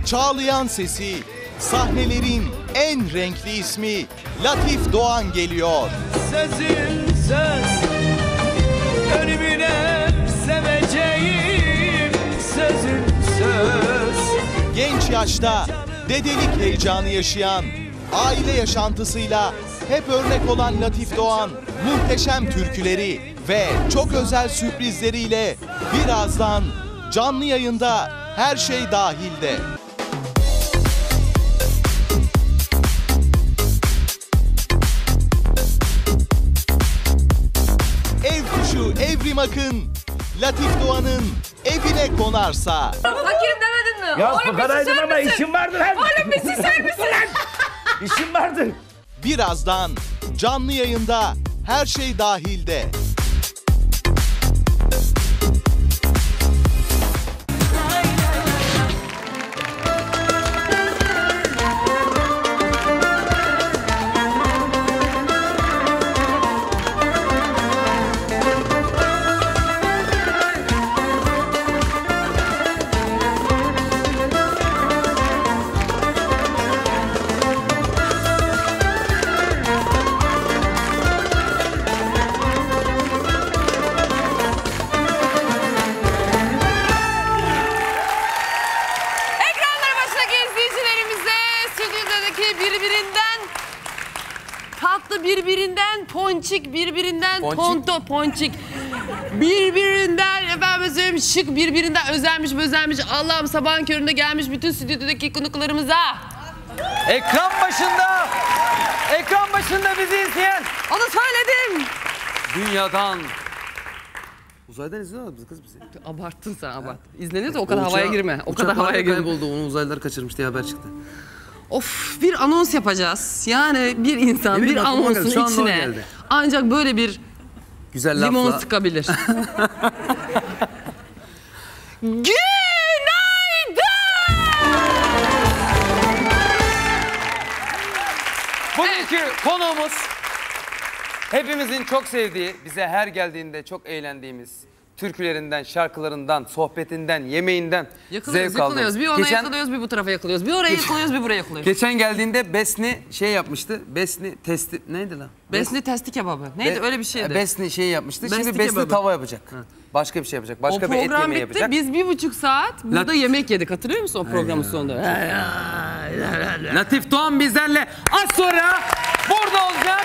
çağlayan sesi, sahnelerin en renkli ismi Latif Doğan geliyor. Sözün söz, ölümüne seveceğim sözün söz. Genç yaşta dedelik heyecanı yaşayan, aile yaşantısıyla hep örnek olan Latif Doğan, muhteşem türküleri ve çok özel sürprizleriyle birazdan canlı yayında Her Şey Dahil'de. Ev kuşu Evrim Akın, Latif Doğan'ın evine konarsa. Fakirim demedin mi? Ya Oğlum fukaraydım ama işim vardır hem. Oğlum bir susar mısın? İşim vardır. Birazdan canlı yayında Her Şey Dahil'de. Birbirinden ponçik, birbirinden tonto ponçik, birbirinden efendim söyleyeyim şık, birbirinden özenmiş. Allah'ım sabahın köründe gelmiş bütün stüdyodaki konuklarımıza. Ekran başında bizi izleyen. Onu söyledim. Dünyadan. Uzaydan izliyorlar kız bizi. Abarttın sen, abart. İzlenirse o kadar havaya girme. O kadar havaya girme. Kayboldu, onu uzaylılar kaçırmış diye haber çıktı. Of, bir anons yapacağız. Yani bir insan bir anonsun içine ancak böyle bir güzel limon lafla sıkabilir. Günaydın! Bugünkü konuğumuz hepimizin çok sevdiği, bize her geldiğinde çok eğlendiğimiz türkülerinden, şarkılarından, sohbetinden, yemeğinden zevk aldığımız. Bir ona yakılıyoruz, bir bu tarafa yakılıyoruz. Bir oraya yakılıyoruz, bir buraya yakılıyoruz. Geçen geldiğinde Besni şey yapmıştı. Besni testi neydi lan? Besni testi kebabı. Neydi öyle bir şeydi. Besni şey yapmıştı. Besni Şimdi Besni kebabı. tava yapacak. Başka bir şey yapacak. Başka bir et yemeği yapacak. Biz 1,5 saat burada yemek yedik. Hatırlıyor musun o programın sonunda? Latif Doğan bizlerle az sonra burada olacak.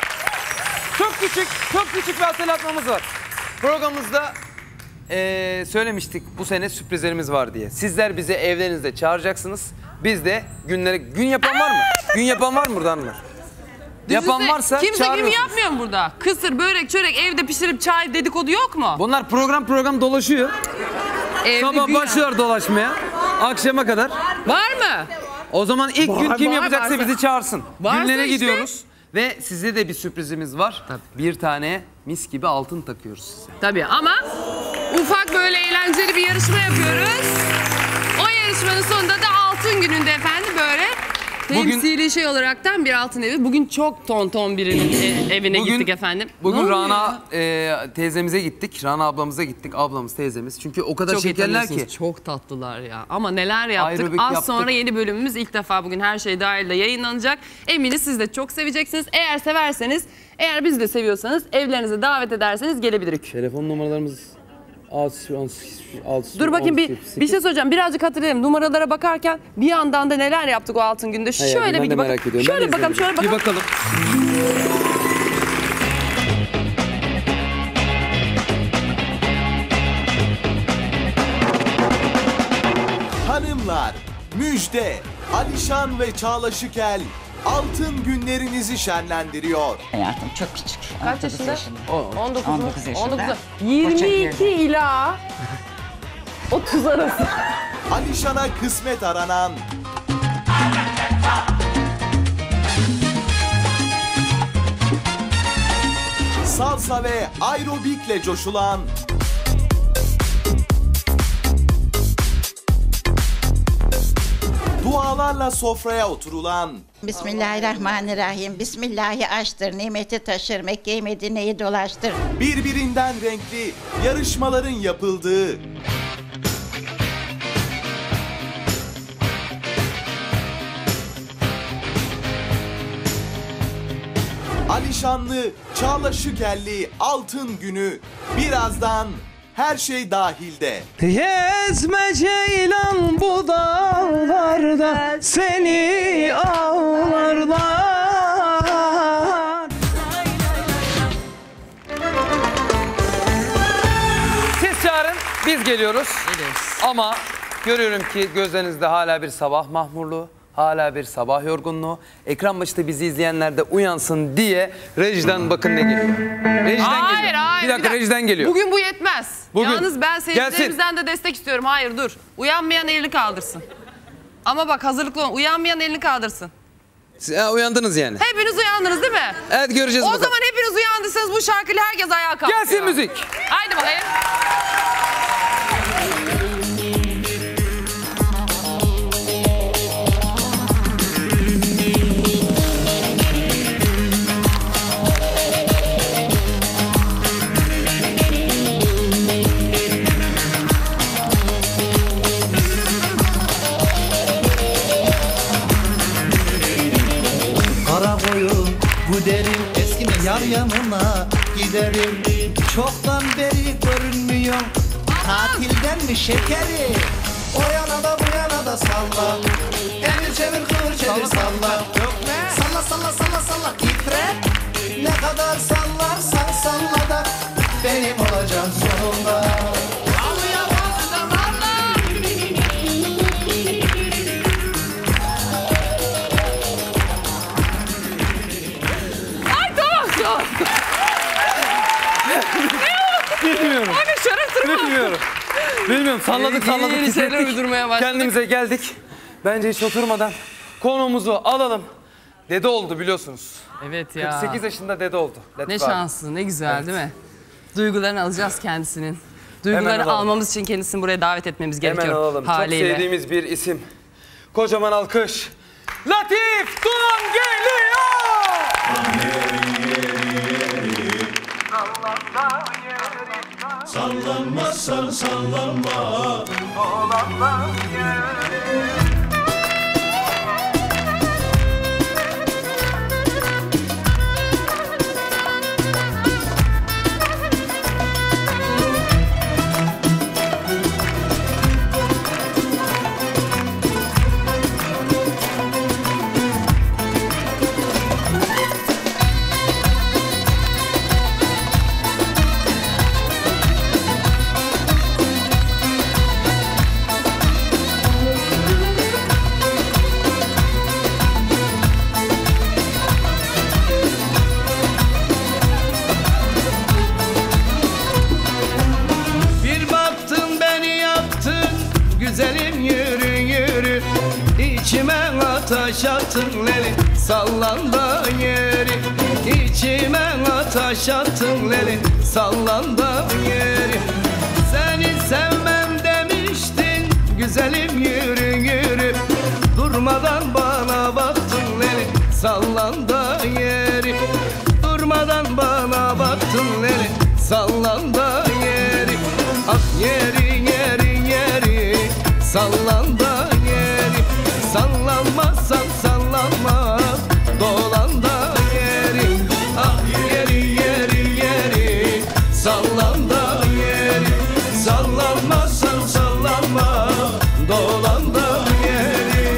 Çok küçük bir hatırlatmamız var. Programımızda söylemiştik bu sene sürprizlerimiz var diye. Sizler bizi evlerinizde çağıracaksınız. Biz de gün yapan var mı? Gün yapan var mı burada hanımlar? Yapan varsa kimse gün çağırıyorsunuz. yapmıyor mu burada? Kısır, börek, çörek evde pişirip çay dedikodu yok mu? Bunlar program dolaşıyor. Sabah başlıyor dolaşmaya. Akşama kadar. Var mı? O zaman ilk gün kim yapacaksa varsa. bizi çağırsın. Varsa Günlere işte. gidiyoruz. Ve size de bir sürprizimiz var. Tabii. Bir tane mis gibi altın takıyoruz size. Tabii ama ufak böyle eğlenceli bir yarışma yapıyoruz. O yarışmanın sonunda da altın gününde efendim böyle temsili şey olaraktan bir altın evi. Bugün çok tonton birinin evine gittik efendim. Bugün Ne Rana teyzemize gittik. Rana ablamıza gittik. Ablamız teyzemiz. Çünkü o kadar çok şekerler ki. Çok tatlılar ya. Ama neler yaptık. Aerobik Az yaptık. sonra yeni bölümümüz ilk defa bugün Her Şey Dahil'de yayınlanacak. Eminiz siz de çok seveceksiniz. Eğer severseniz, eğer bizi de seviyorsanız evlerinize davet ederseniz gelebilirik. Telefon numaralarımız Dur bakayım bir şey söyleyeceğim. Birazcık hatırlayalım. Numaralara bakarken bir yandan da neler yaptık o altın günde. Şöyle bir bakalım. Şöyle bakalım, şöyle bakalım. Bir bakalım. Hanımlar, müjde! Alişan ve Çağla Şükel altın günlerinizi şenlendiriyor. Hayatım çok küçük. Kaç yaşında? 19 mu? 19 yaşında. 19. 22 ila 30 arası. Alişan'a kısmet aranan, salsa ve aerobikle coşulan, dualarla sofraya oturulan, Bismillahirrahmanirrahim. Bismillahi açtır, nimeti taşır, Mekke-i Medine'yi dolaştır. birbirinden renkli yarışmaların yapıldığı, Alişanlı, Çağla Şükerli Altın Günü birazdan Her Şey Dahil'de. Gezme ceylan bu dağlarda, seni ağlarlar. Siz çağırın, biz geliyoruz. Ama görüyorum ki gözlerinizde hala bir sabah mahmurluğu, hala bir sabah yorgunluğu. Ekran başında bizi izleyenler de uyansın diye rejiden bakın ne geliyor. Rejiden Hayır, geliyor. hayır. Bir dakika rejiden geliyor. Bugün bu yetmez. Bugün. Yalnız ben seyircilerimizden de destek istiyorum. Hayır dur. Uyanmayan elini kaldırsın. Ama bak hazırlıklı olun. Uyanmayan elini kaldırsın. Siz uyandınız yani. Hepiniz uyandınız değil mi? Evet göreceğiz O bakalım. zaman hepiniz uyandıysanız bu şarkıyla herkes ayağa kalkıyor. Gelsin müzik. Haydi bakayım. Kara koyun güderim eskime yar yanına giderim. Çoktan beri görünmüyor tatilden mi şekeri? O yana da bu yana da salla. Emir çevir kıvır çevir salla. Salla salla salla salla titre. Ne kadar sallarsan salla da benim olacaksın sonunda. Ay tamam. Bilmiyorum. Abi şarap durma. Bilmiyorum. Bilmiyorum. Salladık salladık. Yeni şeyler titrettik. uydurmaya başladık. Kendimize geldik. Bence hiç oturmadan konuğumuzu alalım. Dede oldu biliyorsunuz. Evet ya. 48 yaşında dede oldu. Ne Latif abi. şanslı, ne güzel Evet. değil mi? Duygularını alacağız kendisinin. Duygularını alalım. almamız için kendisini buraya davet etmemiz gerekiyor. Hemen alalım. Haliyle. Çok sevdiğimiz bir isim. Kocaman alkış. Latif Doğan geliyor. Sallanmazsan sallanma. Bir baktın beni yaktın, güzelim yürü yürü. İçime ateş attın leli, sallan da yeri. İçime ateş attın leli, sallan da yeri. Seni sevmem demiştin, güzelim yürü yürü. Durmadan bana baktın leli, sallan da yeri. Durmadan bana baktın leli, sallan da yeri. Ah yeri yeri yeri, sallan da yeri. Sallanmazsan sallanma, dolan da yeri. Ah yeri yeri yeri, sallan da yeri. Sallanmazsan sallanma, dolan da yeri.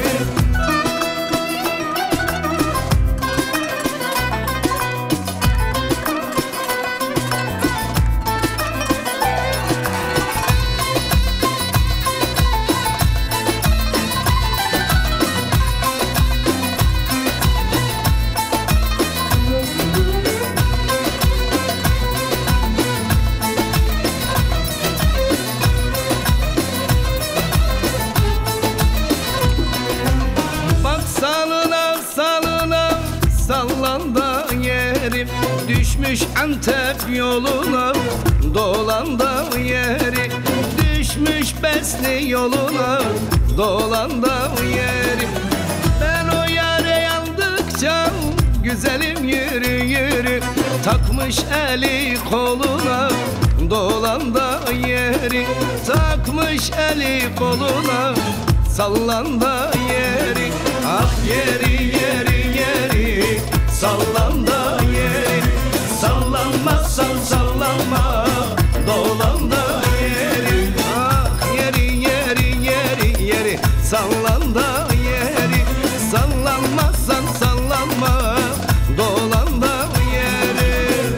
Bak salına salına sallan da yerim. Düşmüş Antep yoluna dolan da yeri. Düşmüş Besni yoluna dolan da yeri. Ben o yare yandıkça güzelim yürü yürü. Takmış eli koluna dolan da yeri. Takmış eli koluna sallan da yeri. Ah yeri yeri yeri, sallan da yeri. sallanma Dolan da yeri Ah yeri yeri yeri yeri Sallan da yeri Sallanmazsan sallanma Dolan da yeri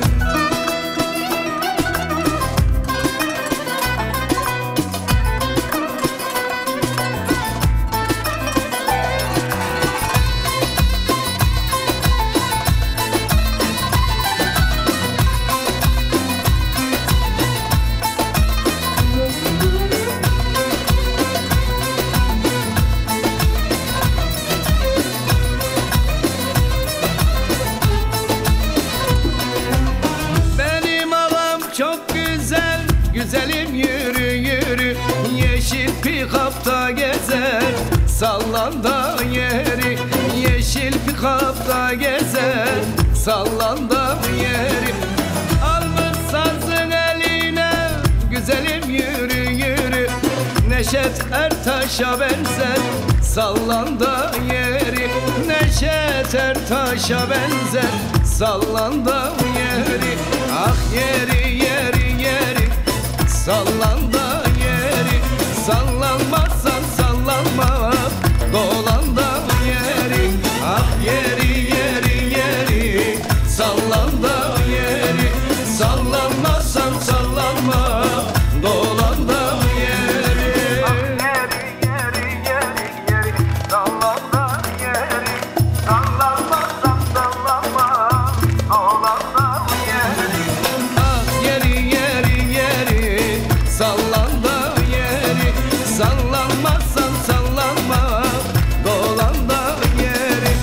Benim ağam çok güzel, güzelim yürü yürü Yeşil pikapta gezer, sallan da yeri Yeşil pikapta gezer, sallan da yeri Almış sazın eline, güzelim yürü yürü Neşet Ertaş'a benzer, sallan da yeri Neşet Ertaş'a benzer, sallan da yeri Ah yeri yeri yeri sallan da yeri Sallanmazsan sallanma dolan da yeri Ah yeri yeri yeri sallan da yeri Sallanmazsan sallanma dolan da yeri Ah yeri yeri yeri yeri sallan da yeri Sallanmazsan sallanma dolan da yeri Ah yeri yeri yeri sallan da yeri Sallanmazsan sallanma dolan da yeri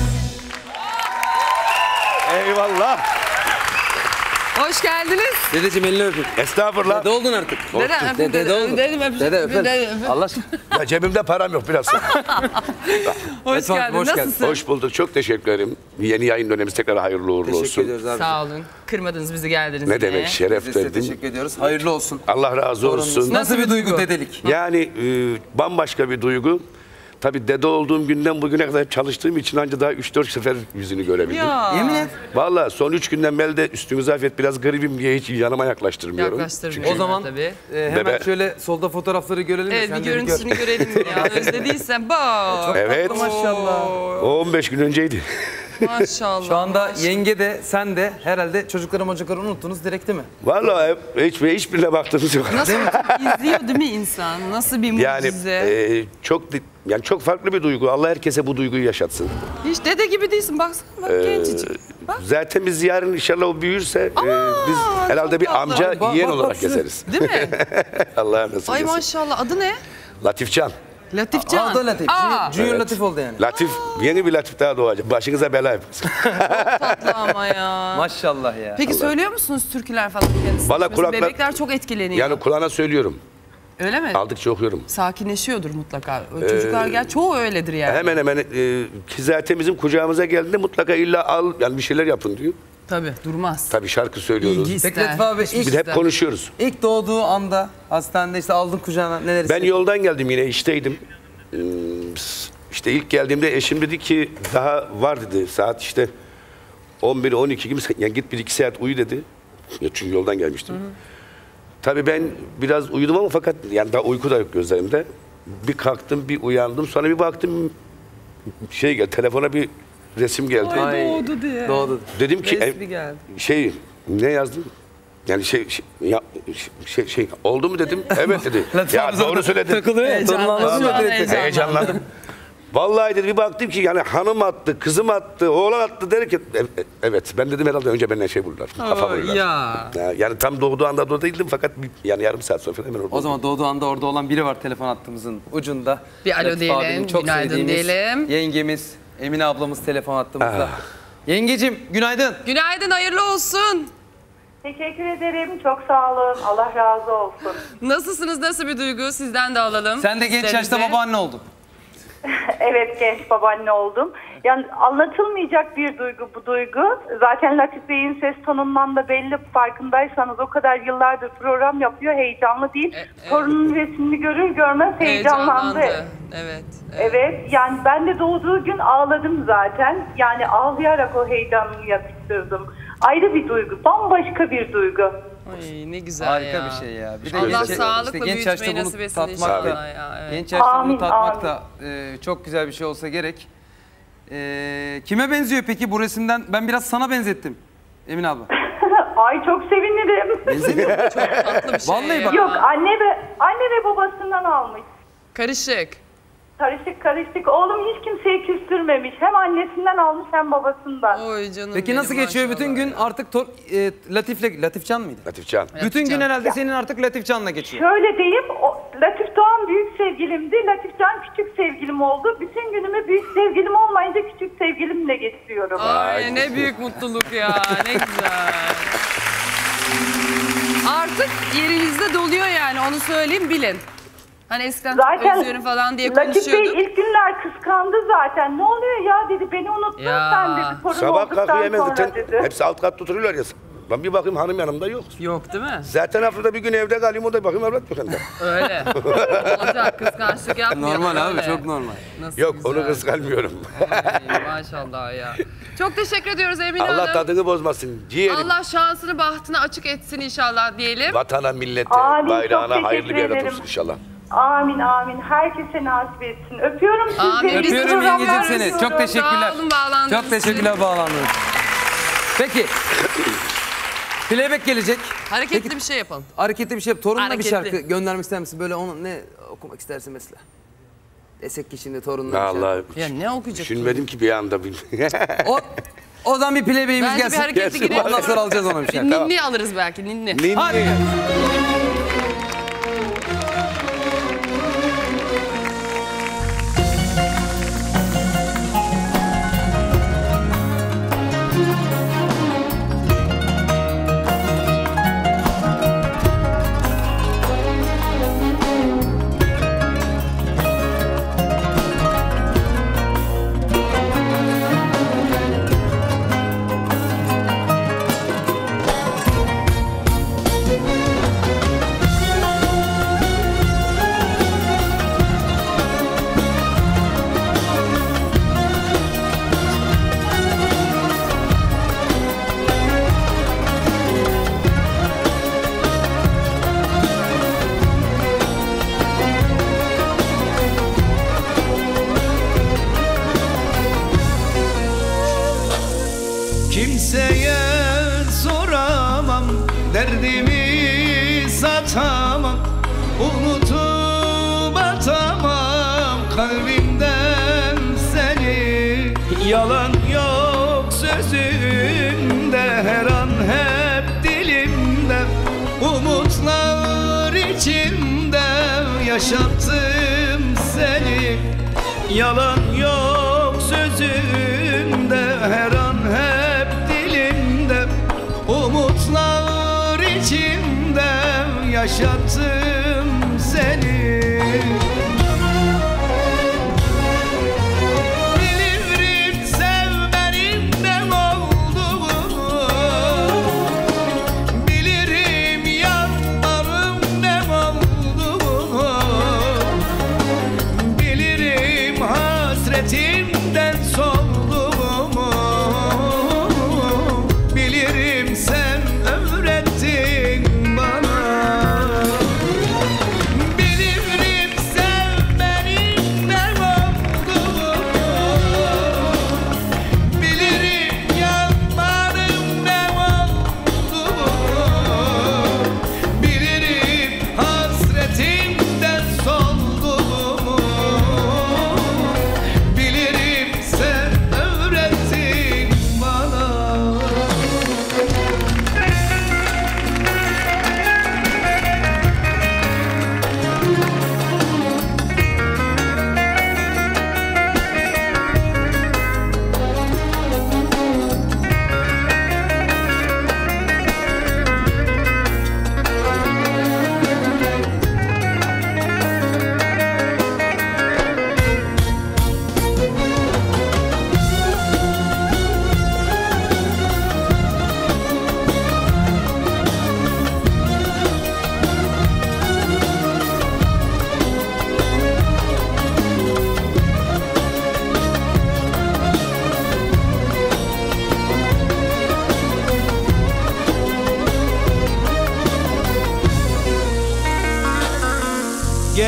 Eyvallah. Hoş geldiniz. Dedeciğim elini öpün. Estağfurullah. Dede oldun artık. Dede oldun. Dedim öpüşüm. Dede öpün. Dede. Allah aşkına. Ya cebimde param yok biraz. Hoş Lütfen, geldin. hoş geldin. Nasılsın? Hoş bulduk. Çok teşekkür ederim. Yeni yayın dönemimiz tekrar hayırlı uğurlu Teşekkür olsun. ediyoruz abi. Sağ olun. Kırmadınız bizi geldiniz. Ne yine. demek Biz şeref de size verdin. teşekkür ediyoruz. Hayırlı olsun. Allah razı olsun. Nasıl bir duygu dedelik? Yani bambaşka bir duygu. Tabii dede olduğum günden bugüne kadar çalıştığım için ancak daha 3-4 sefer yüzünü görebildim. Ya. Yemin et. Vallahi son 3 günden beri de üstünüze afiyet biraz garibim diye hiç yanıma yaklaştırmıyorum. Yaklaştırmıyorum. O zaman tabii. hemen Bebe- şöyle solda fotoğrafları görelim. de Evet sen bir de gör. görüntüsünü görelim ya. Özlediysen bak. Evet. Tatlı maşallah. O 15 gün önceydi. Maşallah. Şu anda yenge de sen de herhalde çocukları unuttunuz direkt değil mi? Vallahi hiçbirine baktığımız yok. Nasıl izliyor değil mi insan? Nasıl bir Yani mucize? çok farklı bir duygu. Allah herkese bu duyguyu yaşatsın. Hiç dede gibi değilsin. Baksana bak gencecik. Bak. Zaten biz yarın inşallah o büyürse biz herhalde çok bir tatlı. amca Bak, yeğen bak, olarak bak. gezeriz. Değil mi? Allah'a nasip Ay etsin. maşallah. Adı ne? Latifcan. Latifcan. Aa, da Latif. Junior Evet. Latif oldu yani. Latif, yeni bir Latif daha doğacak. Başınıza bela yaparsın. Tatlı ama ya. Maşallah ya. Peki söylüyor musunuz türküler falan kendisi? Valla Mesela kulaklar- Bebekler çok etkileniyor. Yani kulağına söylüyorum. Öyle mi? Aldıkça okuyorum. Sakinleşiyordur mutlaka. O çocuklar gel çoğu öyledir yani. Hemen hemen ki zaten bizim kucağımıza geldiğinde mutlaka illa al yani bir şeyler yapın diyor. Tabii durmaz. Tabii şarkı söylüyoruz. İlgi ister. Peki Latif abi Bir de hep konuşuyoruz. ilk doğduğu anda hastanede işte aldın kucağına neler Ben hissettin? yoldan geldim yine işteydim. İşte ilk geldiğimde eşim dedi ki daha var dedi saat işte 11-12 gibi yani git 1-2 saat uyu dedi. Ya çünkü yoldan gelmiştim. Tabii ben biraz uyudum ama fakat yani daha uyku da yok gözlerimde. Bir kalktım bir uyandım sonra bir baktım şey geldi telefona bir resim geldi. Ay, doğdu diye. Doğdu. Dedim ki Resmi geldi. ne yazdım? Yani oldu mu dedim. Evet dedi. Ya doğru söyledin. Takılıyor ya. Heyecanlandım. Heyecanlandım. Vallahi dedi bir baktım ki yani hanım attı, kızım attı, oğlan attı derken evet ben dedim herhalde önce benden şey buldular. Kafa buldular. Ya. Yani tam doğduğu anda da değildim fakat yani yarım saat sonra falan hemen orada. O zaman doğduğu anda orada olan biri var telefon hattımızın ucunda. Bir alo Latif diyelim, abinin çok günaydın sevdiğimiz diyelim. Yengemiz Emine ablamız telefon hattımızda. Yengecim günaydın. Günaydın, hayırlı olsun. Teşekkür ederim. Çok sağ olun. Allah razı olsun. Nasılsınız, nasıl bir duygu? Sizden de alalım. Sen de genç yaşta Sizlerinize. babaanne oldun. Evet, genç babaanne oldum. Yani anlatılmayacak bir duygu bu duygu. Zaten Latif Bey'in ses tonundan da belli, farkındaysanız o kadar yıllardır program yapıyor. Heyecanlı değil. Torunun resmini görür görmez heyecanlandı. Evet. Evet, yani ben de doğduğu gün ağladım zaten. Yani ağlayarak o heyecanımı yatıştırdım. Ayrı bir duygu, bambaşka bir duygu. Ay ne güzel Harika ya. bir şey ya. Bir de Allah genç- sağlıkla genç yaşta büyütmeyi bunu nasip etsin tatmak inşallah da, ya. Evet. genç yaşta Amin, bunu tatmak amin. da çok güzel bir şey olsa gerek. Kime benziyor peki bu resimden? Ben biraz sana benzettim Emine abla. Ay çok sevinirim. Tatlı bir şey Vallahi ya. bak- Yok anne ve babasından almış. Karışık. Karışık. Oğlum hiç kimseyi küstürmemiş. Hem annesinden almış hem babasından. Oy canım Peki benim, nasıl geçiyor maşallah bütün gün ya. artık Latifcan mıydı? Latifcan. Bütün gün herhalde senin artık Latifcan'la geçiyor. Şöyle diyeyim, Latif Doğan büyük sevgilimdi. Latifcan küçük sevgilim oldu. Bütün günümü büyük sevgilim olmayınca küçük sevgilimle geçiriyorum. Ay ne büyük mutluluk ya. Ne güzel. Artık yerinizde doluyor yani onu söyleyeyim bilin. Hani eskiden Zaten özlüyorum falan diye Latif Bey konuşuyorduk. ilk günler kıskandı zaten. Ne oluyor ya dedi, beni unuttun Ya. sen dedi. Torun Sabah kalkıyor olduktan hemen sonra zaten dedi. hepsi alt katta oturuyorlar ya. Ben bir bakayım hanım yanımda yok. Yok değil mi? Zaten haftada bir gün evde kalayım o da bakayım evlat yok hem de. Öyle. Olacak kıskançlık yapmıyor. Normal abi öyle. çok normal. Nasıl Yok güzel. onu kıskanmıyorum. Ay, maşallah ya. Çok teşekkür ediyoruz Emine Allah Hanım. tadını bozmasın. Ciğerim. Allah şansını bahtını açık etsin inşallah diyelim. Vatana, millete, Amin, bayrağına çok hayırlı bir teşekkür evlat ederim. olsun inşallah. Amin. Herkese nasip etsin. Öpüyorum sizi. Amin. İyi Öpüyorum programlar yengecim seni. diliyorum. Çok teşekkürler. Sağ olun, bağlandınız. Çok teşekkürler bağlandınız. Peki. Playback gelecek. Hareketli Peki, bir şey yapalım. hareketli bir şey yap. Torununa bir Hareketli. şarkı göndermek ister misin? Böyle onu ne okumak istersin mesela? Desek ki şimdi torununa bir Allah şarkı. Ya ne okuyacak? düşünmedim ki bir anda. O zaman bir playback'imiz Bence bir gelsin. hareketli Gelsin. girelim. Ondan sonra alacağız ona bir şarkı. Ninni alırız belki ninni. Ninni. Hadi. Kimseye soramam, derdimi satamam, unutup atamam kalbimden seni. Yalan yok sözünde, her an hep dilimde, umutlar içinde yaşattım seni. Yalan yok sözünde, her an hep dilimde, umutlar içinde yaşattım seni. Bilirim sevmenin ne olduğunu, bilirim yanlarım ne olduğunu, bilirim hasretimden solduğumu, bilirim sen öğrettin bana.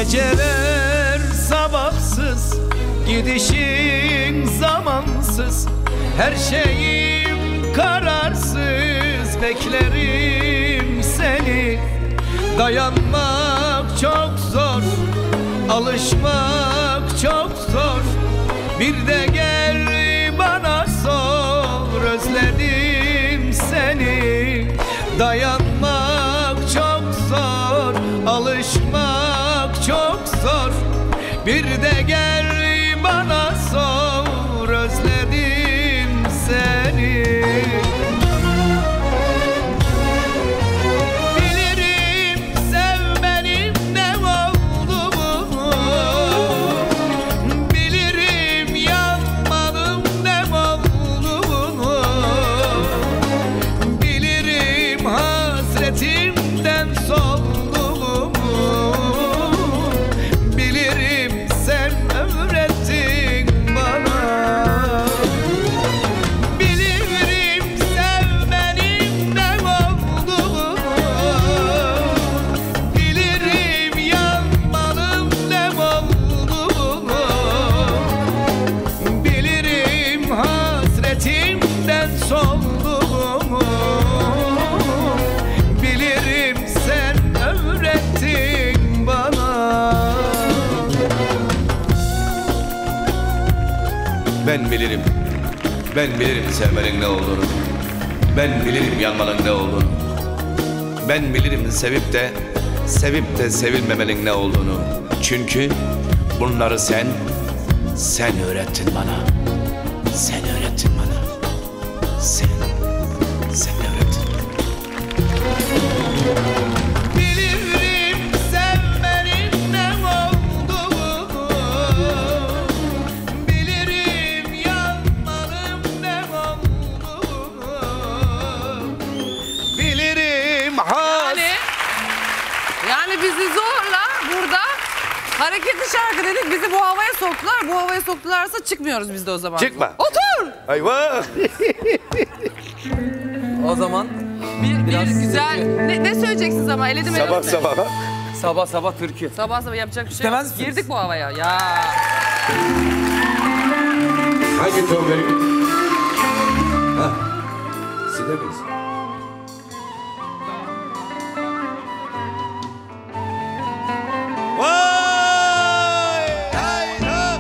Geceler sabahsız, gidişin zamansız, her şeyim kararsız, beklerim seni. Dayanmak çok zor, alışmak çok zor, bir de gel bana sor, özledim seni. Dayanmak çok zor, alışmak çok zor, bir de gel bana sor, özledim seni. Bilirim sevmenin ne olduğunu, bilirim yanmanın ne olduğunu, bilirim hasretimden solduğumu, bilirim sen öğrettin bana. Bilirim sevmenin ne olduğunu, bilirim yanmanın ne olduğunu, bilirim hasretimden solduğumu, bilirim sen öğrettin bana. Ben bilirim sevmenin ne olduğunu. Ben bilirim yanmanın ne olduğunu. Ben bilirim sevip de sevilmemenin ne olduğunu. Çünkü bunları sen öğrettin bana. Sen öğrettin bana. Sen öğrettin. Bilirim sevmenin ne olduğunu, bilirim yanmanın ne olduğunu, bilirim Yani bizi zorla burada hareketli şarkı dedik, bizi bu havaya soktular. Bu havaya soktularsa çıkmıyoruz biz de o zaman. Çıkma. Otur! Ayva. O zaman Bir Biraz güzel. Ne söyleyeceksiniz ama? Eledim Sabah eledim. sabah. sabah sabah türkü. Sabah sabah yapacak bir şey İstemez yok. misiniz? Girdik bu havaya. Ya. Hangi ton vereyim? Ha. Size miyiz? vay hayran.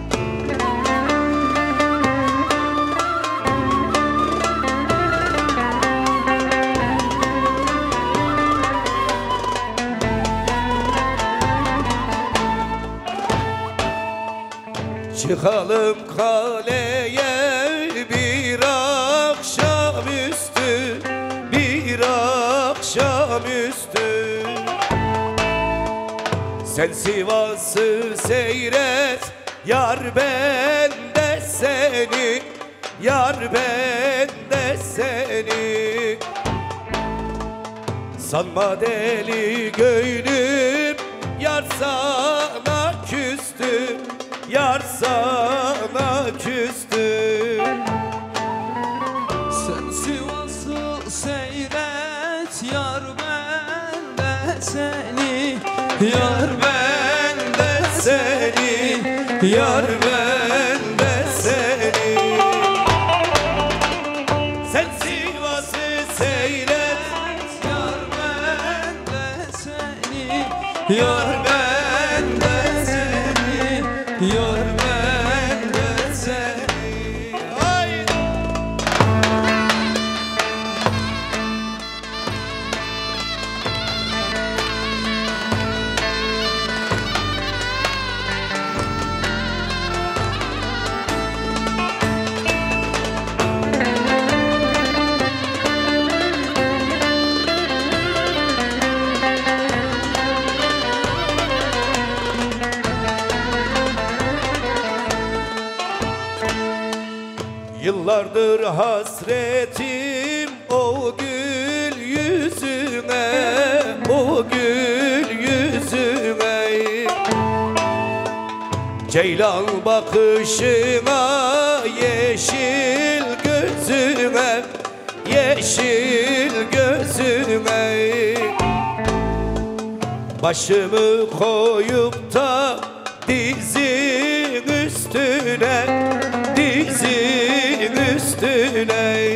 Çıkalım kaleye bir akşamüstü, bir akşamüstü. Sen Sivas'ı seyret, yar ben de seni, yar ben de seni. Sanma deli gönlüm, yar sana küstü, yar sana küstü. Sen Sivas'ı seyret, yar ben de seni, yar ben de seni, yar ben de seni. Sen Sivas'ı seyret, yar ben de seni, yar ben de seni, yar ben de seni. Haydi. Yıllardır hasretim o gül yüzüne, o gül yüzüne. Ceylan bakışına, yeşil gözüne, yeşil gözüne. Başımı koyup da dizin üstüne, dizin üstüne.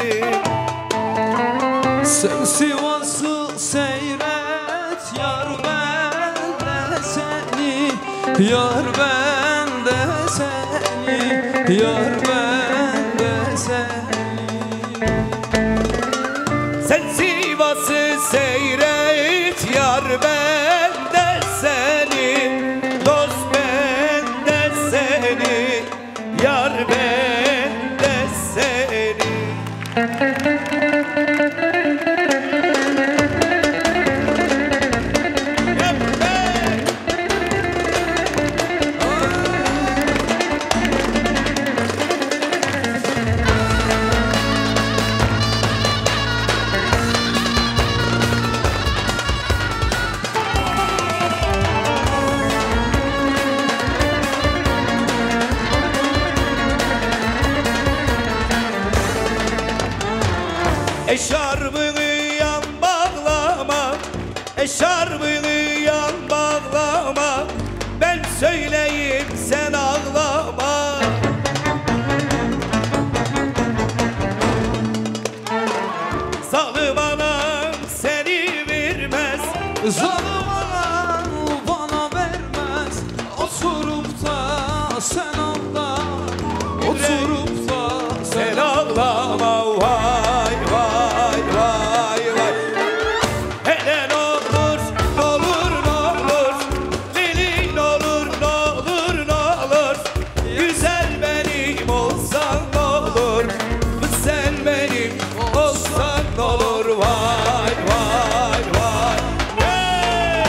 Sen Sivas'ı seyret, yar bende seni, yar bende seni, yar bende seni. Sen Sivas'ı seyret, yar bende seni, dost bende seni, yar bende seni. Eşarbını yan bağlama, eşarbını yan bağlama. Ben söyleyeyim sen ağlama. Zalim anam seni vermez, Zalim anam bana vermez, oturup da sen ağla, oturup da sen ağlama. Vay vay vay vay. Hele ne olur, ne olur, ne olur, Lili ne olur, ne olur, ne olur. Güzel benim olsan ne olur, sen benim olsan ne olur. Vay vay vay. Hey!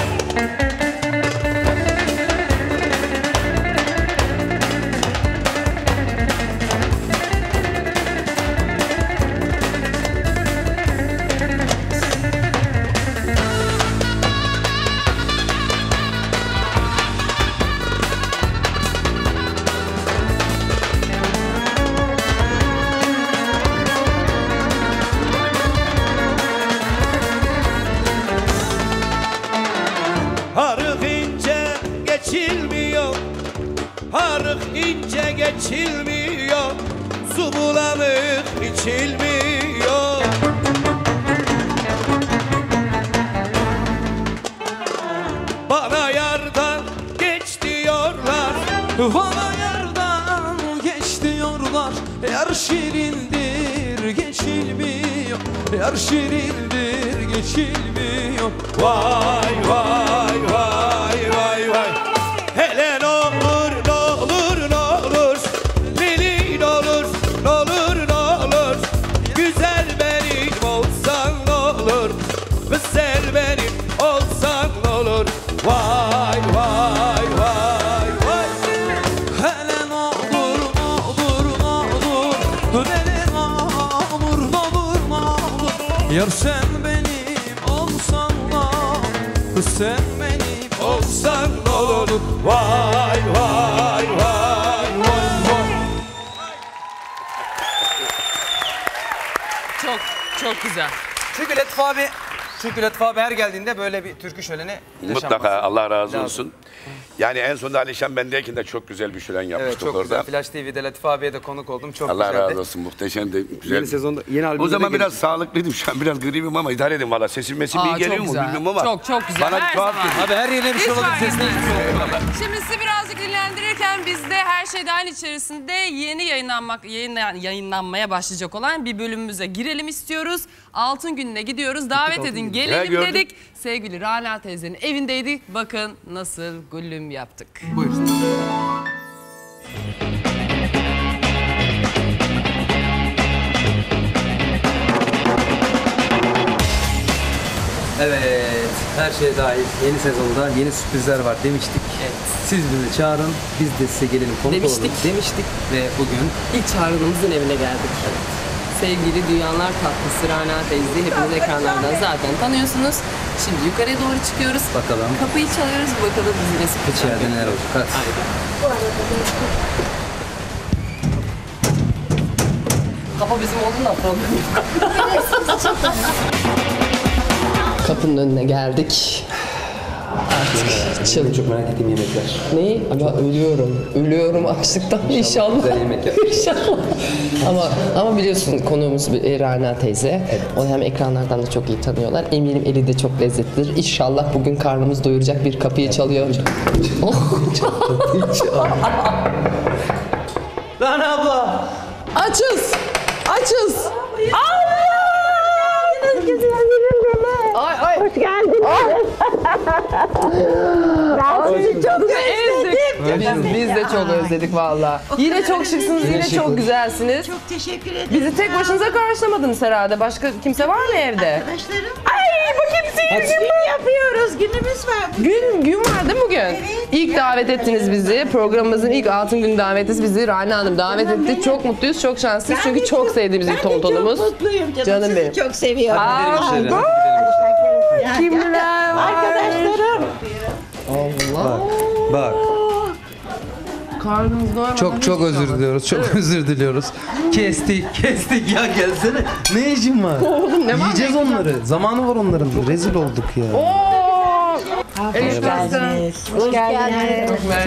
Harık ince geçilmiyor, harık ince geçilmiyor, su bulanık içilmiyor. Bana yardan geç diyorlar, bana yardan geç diyorlar. Yar şirindir geçilmiyor, yar şirindir geçilmiyor. vay vay vay vay vay. Hele ne olur, ne olur, ne olur, Lili ne olur, ne olur, ne olur. Güzel benim olsan ne olur, güzel benim olsan ne olur. Vay vay vay vay. Hele ne olur, ne olur, ne olur, hele ne olur, ne olur, ne olur. Yar sen benim olsan ne olur, sen benim Olsan ne olur. Vay vay vay vay vay. Çok çok güzel. Çünkü Latif abi her geldiğinde böyle bir türkü şöleni yaşanması. Mutlaka Allah razı lazım. olsun. Yani en sonunda Alişan bendeyken de çok güzel bir şölen Evet, yapmıştık çok orada. güzel. Flash TV'de Latif abiye de konuk oldum. Çok Allah güzeldi. razı olsun, muhteşem de güzel. Yeni sezonda, yeni albümde O zaman de biraz gelin. sağlıklıydım, şu an biraz gribim ama idare edin valla. Sesim mesim Aa, iyi çok geliyor mu güzel. bilmiyorum ama. Çok güzel. Bana Her bir tuhaf zaman. geliyor. Abi her yerine bir şey Hiç olabilir. fark Sesine etmez. Eyvallah. Şimdi sizi birazcık dinlendirirken biz de Her Şey Dahil içerisinde yeni yayınlanmaya başlayacak olan bir bölümümüze girelim istiyoruz. Altın Günü'ne gidiyoruz. Davet edin, gelelim gördüm. dedik. Sevgili Rana teyzenin evindeydik. Bakın nasıl güllüm yaptık. Buyurun. Evet, her şey dahil yeni sezonda yeni sürprizler var demiştik. Evet. Siz bizi çağırın, biz de size gelelim konuk Demiştik. olalım demiştik ve bugün İlk çağrımızın evine geldik. Sevgili Dünyalar Tatlısı Rana teyze, hepiniz ekranlardan zaten tanıyorsunuz. Şimdi yukarıya doğru çıkıyoruz. bakalım Kapıyı çalıyoruz, bakalım bizi ne sürpriz içeride bekliyor. neler olacak. Hadi. Kapı bizim olduğundan problem yok. Kapının önüne geldik. Açım. Çok merak ettiğim yemekler. Neyi? Ama ölüyorum açlıktan inşallah. Güzel yemekler. İnşallah. ama biliyorsun konuğumuz Rana teyze. Evet. Onu hem ekranlardan da çok iyi tanıyorlar. Eminim eli de çok lezzetlidir. İnşallah bugün karnımız doyuracak bir kapıyı çalıyor. Rana abla. Açız. Allah! Ay. Hoş geldin. Ben sizi çok özledim. Biz de çok özledik valla. Yine çok şıksınız, yine çok güzelsiniz. Çok teşekkür ederim. Bizi tek başınıza karşılamadınız herhalde. Başka kimse var mı evde? Arkadaşlarım. Ay bakayım sihir Gün yapıyoruz. Günümüz var. Gün var değil mi bugün? Evet. İlk davet ettiniz bizi. Programımızın ilk altın günü davetlisi bizi Rana Hanım davet etti. Çok mutluyuz, çok şanslıyız. Çünkü çok sevdiğimiz bir tontonumuz. Ben de çok mutluyum canım. Canım Sizi benim. çok seviyorum. Kimler var? Arkadaşlarım. Allah. Bak. Karnımız doymadan Çok özür diliyoruz. Çok özür diliyoruz. Kestik ya gelsene. Ne işin var? Oğlum ne var? Yiyeceğiz onları. Zamanı var onların. Rezil olduk ya. Hoş geldiniz. Hoş geldiniz.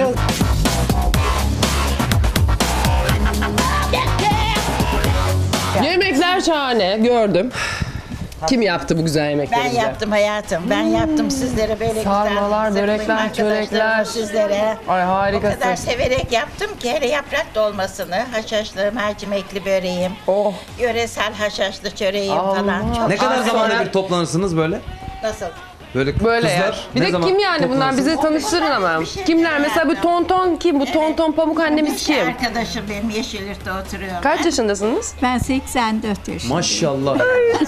Yemekler şahane gördüm. Kim yaptı bu güzel yemekleri Ben bize? yaptım hayatım. Ben yaptım sizlere böyle Sarmalar, güzel. börekler, Arkadaşlarıma, çörekler. Sizlere. Ay O harikasın. kadar severek yaptım ki hele yaprak dolmasını, haşhaşlı, mercimekli böreğim, yöresel haşhaşlı çöreğim falan. Çok Ne kadar güzel. zamanda bir toplanırsınız böyle? Nasıl? Böyle Böyle kızlar. ya. Bir ne de zaman kim yani bunlar toplansın? bize tanıştırın ama. Kimler mesela bu tonton kim? Bu tonton pamuk annemiz Bir kim? arkadaşım benim Yeşilyurt'ta oturuyorum. Kaç yaşındasınız? Ben 84 yaşındayım. Maşallah.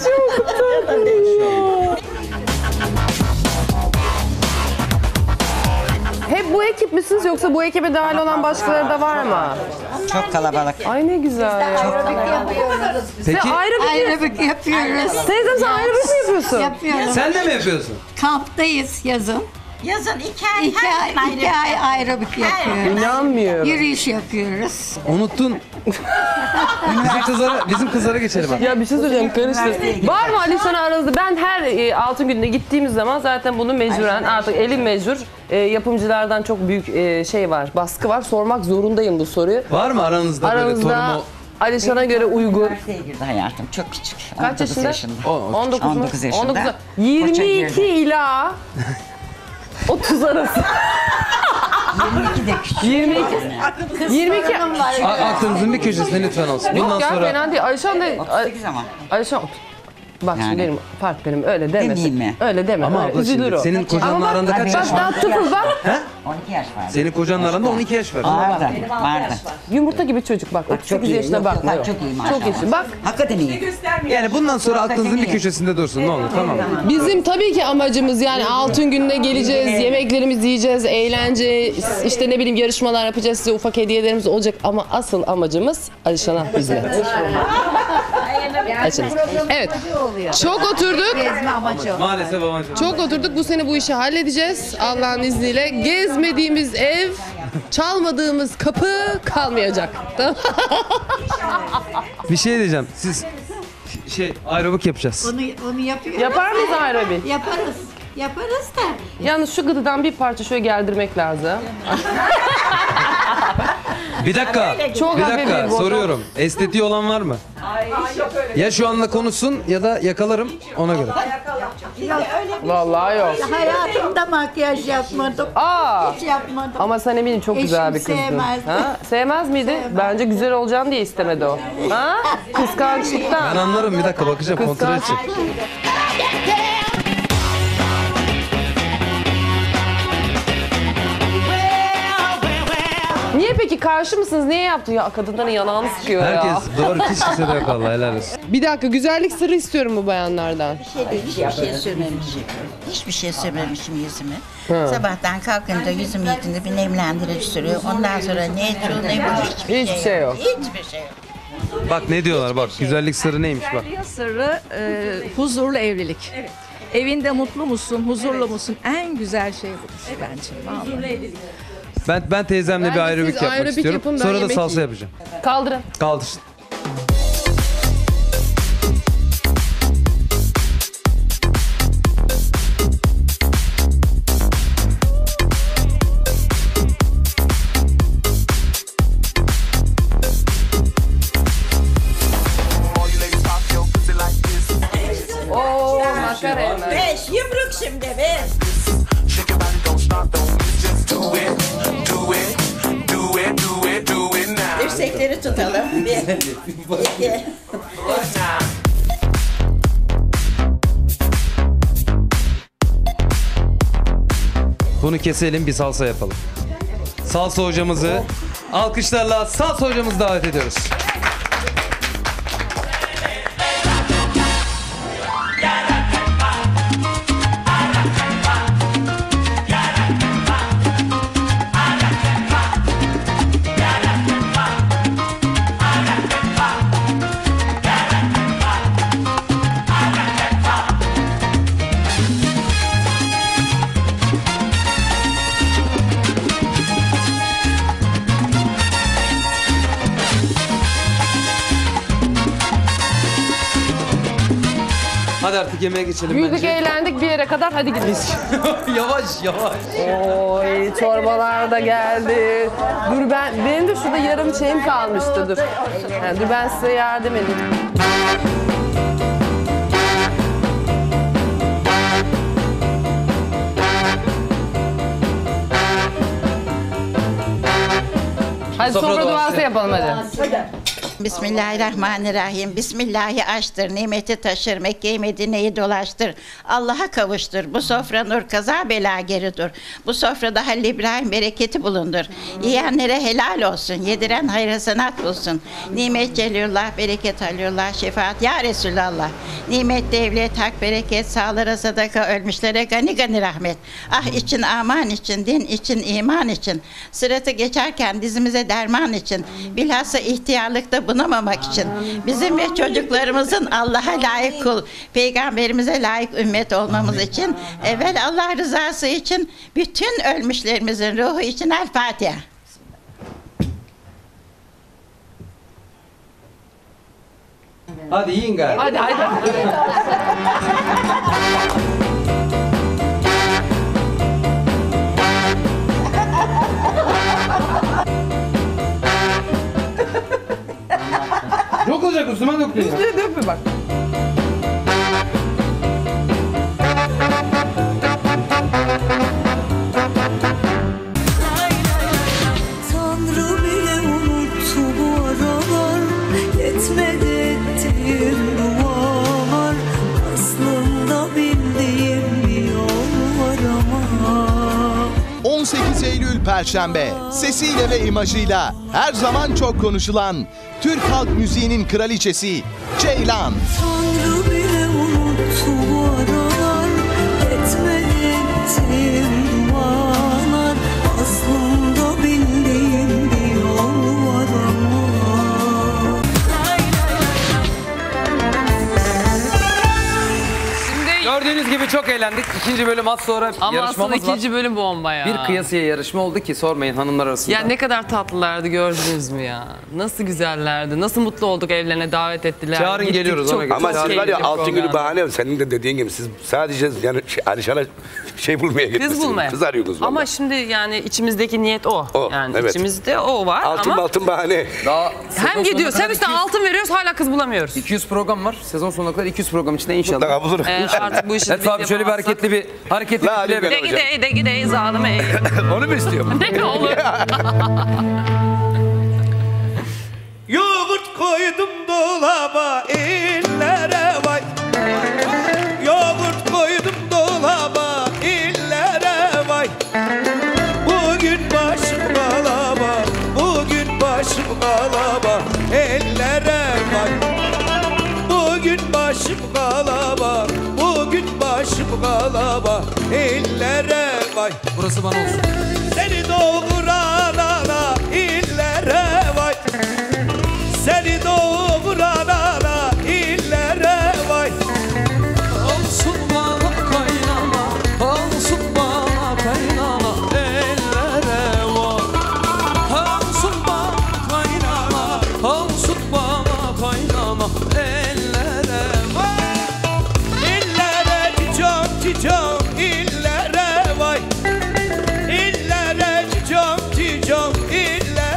Hep bu ekip misiniz yoksa bu ekibe dahil olan başkaları da var mı? Çok kalabalık. Ay ne güzel ya. Peki Sen Aerobik yapıyoruz. Teyzem sen aerobik mi yapıyorsun? Yapıyorum. sen de mi yapıyorsun? Kamptayız yazın. Yazın 2 ay, 2 ay aerobik yapıyoruz. İnanmıyorum. Yürüyüş yapıyoruz. Unuttun. bizim kızlara geçelim abi. Ya bir şey söyleyeceğim karıştı. Var mı Ali sana aranızda? Ben her altın gününe gittiğimiz zaman zaten bunu mecburen artık elim mecbur yapımcılardan çok büyük şey var, baskı var. Sormak zorundayım bu soruyu. Var mı aranızda böyle torumu? Alişan'a göre uygun. Üniversiteye girdi hayatım. Çok küçük. Kaç yaşında? 19 mu? 19 yaşında. 19. Koça 22 girdi. ila 30 arası. 22 de küçük. 22. Aklınızın bir köşesinde lütfen olsun. Bundan Yok ya sonra fena değil. Alişan da 38 ama. Alişan bak şimdi Yani. benim partnerim öyle demesin. Demeyeyim mi? Öyle deme. ama öyle abla üzülür şimdi o. senin kocanla Ama bak, aranda kaç yaş var? Bak tıfıl bak. 12 yaş var. Senin kocanla aranda 12 yaş var. Vardı. Yumurta gibi çocuk bak. 38 iyi. yaşına Yok, bakma. yok, çok iyi maşallah. Çok iyi. Bak Hakikaten iyi. Yani bundan sonra aklınızın bir köşesinde dursun ne olur tamam mı? bizim tabii ki amacımız yani altın gününe geleceğiz, yemeklerimizi yiyeceğiz, eğlence, işte ne bileyim yarışmalar yapacağız, size ufak hediyelerimiz olacak ama asıl amacımız Alişan'a hizmet. Açınız. Evet. Çok oturduk. Maalesef amacım. Çok oturduk. Bu sene bu işi halledeceğiz. Allah'ın izniyle. Gezmediğimiz ev, çalmadığımız kapı kalmayacak. Bir şey diyeceğim. Siz aerobik yapacağız. Onu yapıyoruz. Yapar mıyız aerobik? Yaparız. Yaparız da. Yalnız şu gıdıdan bir parça şöyle gerdirmek lazım. Bir dakika. Çok bir hafif dakika bir botoks. soruyorum. Estetiği olan var mı? Ya şu anla konuşsun ya da yakalarım ona göre. Vallahi yok. Hayatımda makyaj yapmadım. Aa! Hiç yapmadım. Ama sen eminim çok güzel bir Eşim kızdın. sevmezdi. Ha? Sevmez miydi? Bence güzel olacaksın diye istemedi o. Ha? Kıskançlıktan. Ben anlarım bir dakika bakacağım kontrol edeceğim. Niye peki karşı mısınız? Niye yaptın? Ya kadınların yanağını sıkıyor ya. Herkes doğru hiç kimse de yok Allah helal olsun. Bir dakika güzellik sırrı istiyorum bu bayanlardan. Hiçbir şey sürmemişim. Hiçbir şey sürmemişim yüzüme. Sabahtan kalkınca yüzüm yediğinde bir nemlendirici sürüyor. Ondan sonra ne şu ne bu Hiçbir şey yok. Hiçbir şey yok. Bak ne diyorlar bak güzellik sırrı neymiş bak. Sırrı huzurlu evlilik. Evet. Evinde mutlu musun, huzurlu musun? En güzel şey bu bence. Huzurlu evlilik. Ben teyzemle bir Bence aerobik siz yapmak aerobik istiyorum. yapın, ben Sonra da yemek salsa yiyeyim. yapacağım. Kaldırın. Kaldırsın. Dirsekleri tutalım. Bir, iki. Bunu keselim, bir salsa yapalım. Salsa hocamızı alkışlarla salsa hocamızı davet ediyoruz. Hadi artık yemeğe geçelim Güldük, bence. eğlendik bir yere kadar. Hadi gidelim. Yavaş yavaş. Oy, çorbalar da geldi. Dur benim de şurada yarım şeyim kalmıştı. Dur. Yani dur ben size yardım edeyim. Hadi sofra duası yapalım hadi. Bismillahirrahmanirrahim. Bismillahi açtır, nimeti taşır, Mekke-i Medine'yi dolaştır. Allah'a kavuştur. Bu sofra nur, kaza bela geri dur. Bu sofrada Halil İbrahim bereketi bulundur. Yiyenlere helal olsun, yediren hayra sanat bulsun. Nimet celilullah, bereket halilullah, şefaat ya Resulallah. Nimet devlet, hak bereket, sağlara sadaka, ölmüşlere gani gani rahmet. Ah için, aman için, din için, iman için. Sıratı geçerken dizimize derman için. Bilhassa ihtiyarlıkta bunamamak için, bizim ve çocuklarımızın Allah'a layık kul, Peygamberimize layık ümmet olmamız için, evvel Allah rızası için, bütün ölmüşlerimizin ruhu için El Fatiha. Hadi yiyin galiba. Hadi hadi. Yok olacak, Müslüman döktün ya. Üstüne dökme bak. Tanrı bile unuttu bu aralar, yetmedi ettiğim dualar. Aslında bildiğim bir yol var ama. 18 Eylül Perşembe, sesiyle ve imajıyla her zaman çok konuşulan Türk halk müziğinin kraliçesi Ceylan. Tanrı bile unuttu bu aralar, yetmedi ettiğim dualar. Aslında bildiğim bir yol var ama. Gördüğünüz gibi çok eğlendik. İkinci bölüm az sonra Ama aslında yarışmamız var. ikinci bölüm bomba ya. Bir kıyasıya yarışma oldu ki sormayın hanımlar arasında. Ya ne kadar tatlılardı, gördünüz mü ya? Nasıl güzellerdi, nasıl mutlu olduk, evlerine davet ettiler. Çağırın, Gittik, geliyoruz ona göre. Ama siz var ya keyifli altın günü program. bahane, senin de dediğin gibi siz sadece yani Alişan'a şey bulmaya gitmişsiniz. Kız bulmaya. Kız arıyorsunuz Ama vallahi. şimdi yani içimizdeki niyet o. O, Yani evet. içimizde o var Altın ama altın bahane. Daha hem gidiyoruz hem üstüne altın veriyoruz, hala kız bulamıyoruz. 200 program var. Sezon sonuna kadar 200 program içinde inşallah. Mutlaka bulurum. Artık bu işi Evet abi şöyle bir hareketli bir La, bile hadi De gide de gide zalime. Onu mu istiyorum? Ne olur. Yoğurt koydum dolaba illere vay. Yoğurt koydum dolaba illere vay. Bugün başım galaba, bugün başım galaba ellere vay. Bugün başım galaba, bugün başım galaba ellere vay. Burası bana olsun. Seni doğuran ana illere vay. Seni doğuran ana illere vay. Olsun bana kaynana, olsun bana kaynana, ellere var. Olsun bana kaynana, olsun bana kaynana, ellere var. İllere cicam cicam illere vay. İllere cicam cicam illere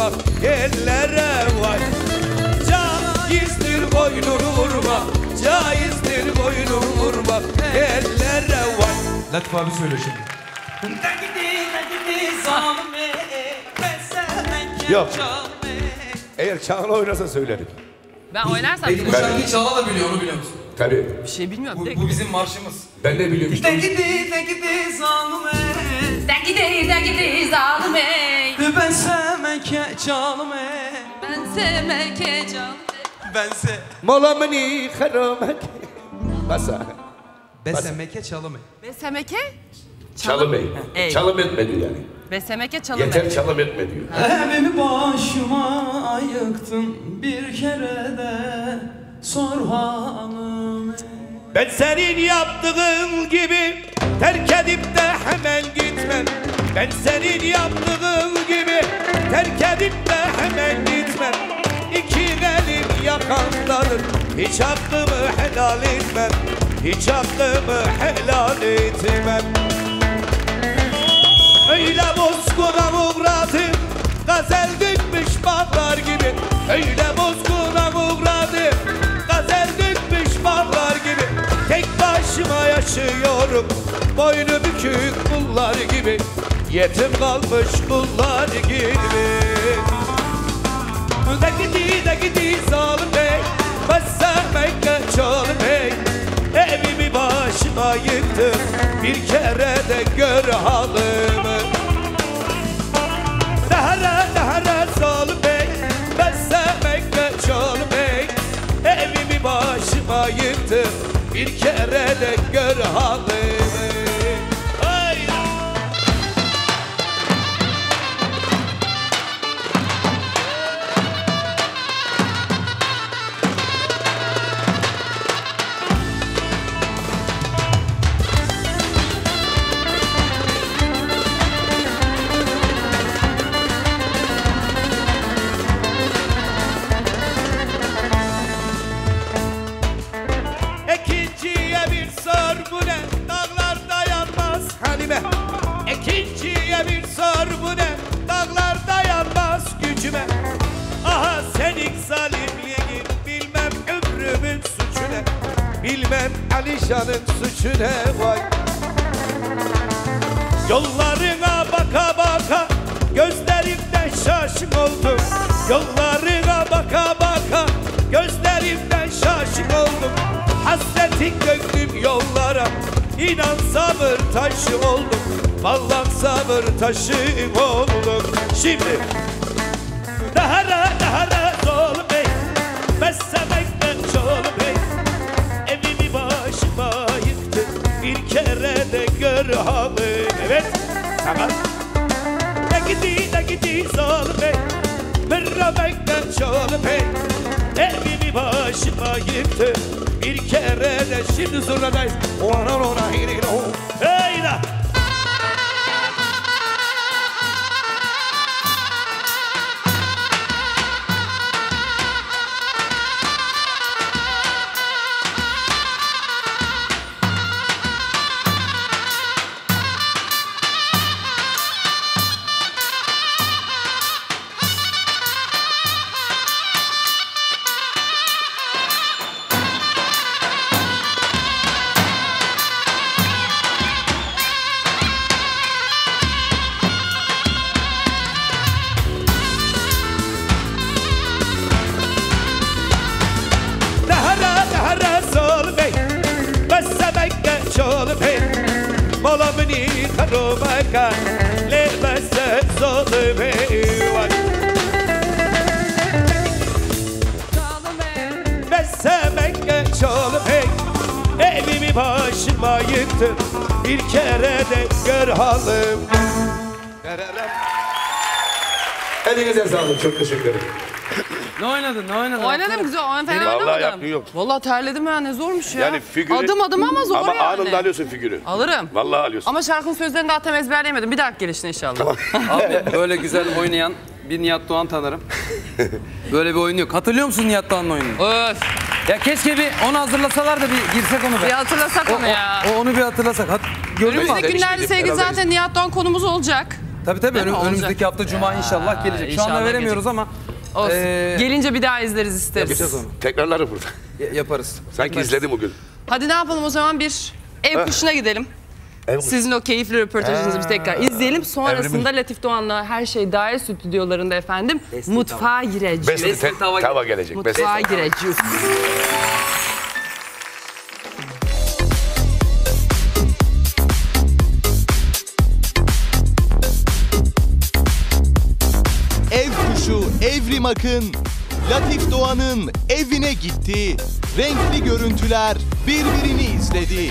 vurma ellere vay. Caizdir boynunu vurma, caizdir boynunu vurma ellere vay. Latif abi söyle şimdi. Yok. Eğer Çağla oynasa söylerim. Ben oynarsam... Peki bu şarkıyı Çağla da biliyor, onu biliyor musun? Tabii. Bir şey bilmiyorum. Bu bizim marşımız. Ben de biliyorum işte. Gidi zalime. Gidi zalime. Ben sevmeke canime. Ben sevmeke canime. Bense. Molamını karamak. Basa. Besemeke çalime. Besemeke? Çalım Ey. Çalım etme diyor yani. Besemeke çalım. Yeter çalım etme diyor. Evimi başıma yıktın bir kere de sor hanım. Ben senin yaptığın gibi terk edip de hemen gitmem. Ben senin yaptığın gibi terk edip de hemen gitmem. İki elim yakandadır, hiç hakkımı helal etmem. Hiç hakkımı helal etmem. Öyle bozguna uğradım, gazel dökmüş bağlar gibi. Öyle bozguna uğradım, gazel dökmüş bağlar gibi. Tek başıma yaşıyorum, boynu bükük kullar gibi. Yetim kalmış kullar gibi. De gidi zalim bey, beslemekle çalım bey. Evimi başıma yıktım, bir kere de gör halımı. Dehre zalim bey, beslemekle çalım bey. Evimi başıma yıktım, bir kere de gör halımı. İkinciye bir sor bu ne, dağlarda yanmaz halime. İkinciye bir sor bu ne, dağlarda yanmaz gücüme. Aha senin zalimliğin, bilmem ömrümün suçu ne. Bilmem Alişan'ın suçu ne vay. Yollarına baka baka gözlerimden şaşık oldum. Yollarına baka baka gözlerimden şaşık oldum. Hasretin döktüm yollara, inan sabır taşı oldum. Vallahi sabır taşı oldum. Şimdi Dehre zalim bey, beslemekten çalım bey. Evimi başıma yıktı, bir kere de gör halımı. Evet, tamam. De gidi zalim bey, merhamekten çalım bey. Evimi başıma yıktı, bir kere de şimdi zurnadayız. Hey la! Molamını karomaka lebese zolime vay. Beslemekle çalım hey, evimi başıma yıktım, bir kere de gör halım. Elinize sağlık, çok teşekkür ederim. Ne oynadın? Oynadım güzel, fena Vallahi oynamadım. yaptın yok. Vallahi terledim ya, ne zormuş ya. Yani figürü... Adım ama zor ama yani. Ama anında alıyorsun figürü. Alırım. Vallahi alıyorsun. Ama şarkının sözlerini daha tam ezberleyemedim. Bir dahaki gelişine inşallah. Tamam. Abi böyle güzel oynayan bir Nihat Doğan tanırım. Böyle bir oyun yok. Hatırlıyor musun Nihat Doğan'ın oyununu? Öf. Ya keşke bir onu hazırlasalar da bir girsek onu be. Bir hatırlasak onu ya. Onu bir hatırlasak. Gördün mü? Önümüzdeki günlerde sevgili zaten Nihat Doğan konumuz olacak. Tabii Değil mi? Olacak. önümüzdeki hafta Cuma inşallah gelecek. Şu anda İnşallah veremiyoruz gelecek. ama Olsun. Gelince bir daha izleriz isteriz. yapacağız onu. Tekrarları burada. Yaparız. Sanki izledim bugün. Hadi ne yapalım o zaman bir ev kuşuna gidelim. Sizin o keyifli röportajınızı bir tekrar izleyelim. Sonrasında Latif Doğan'la Her Şey Dahil stüdyolarında efendim mutfağa gireceğiz. Besli tava gelecek. Mutfağa gireceğiz. Ev kuşu Evrim Akın, Latif Doğan'ın evine gitti. Renkli görüntüler birbirini izledi.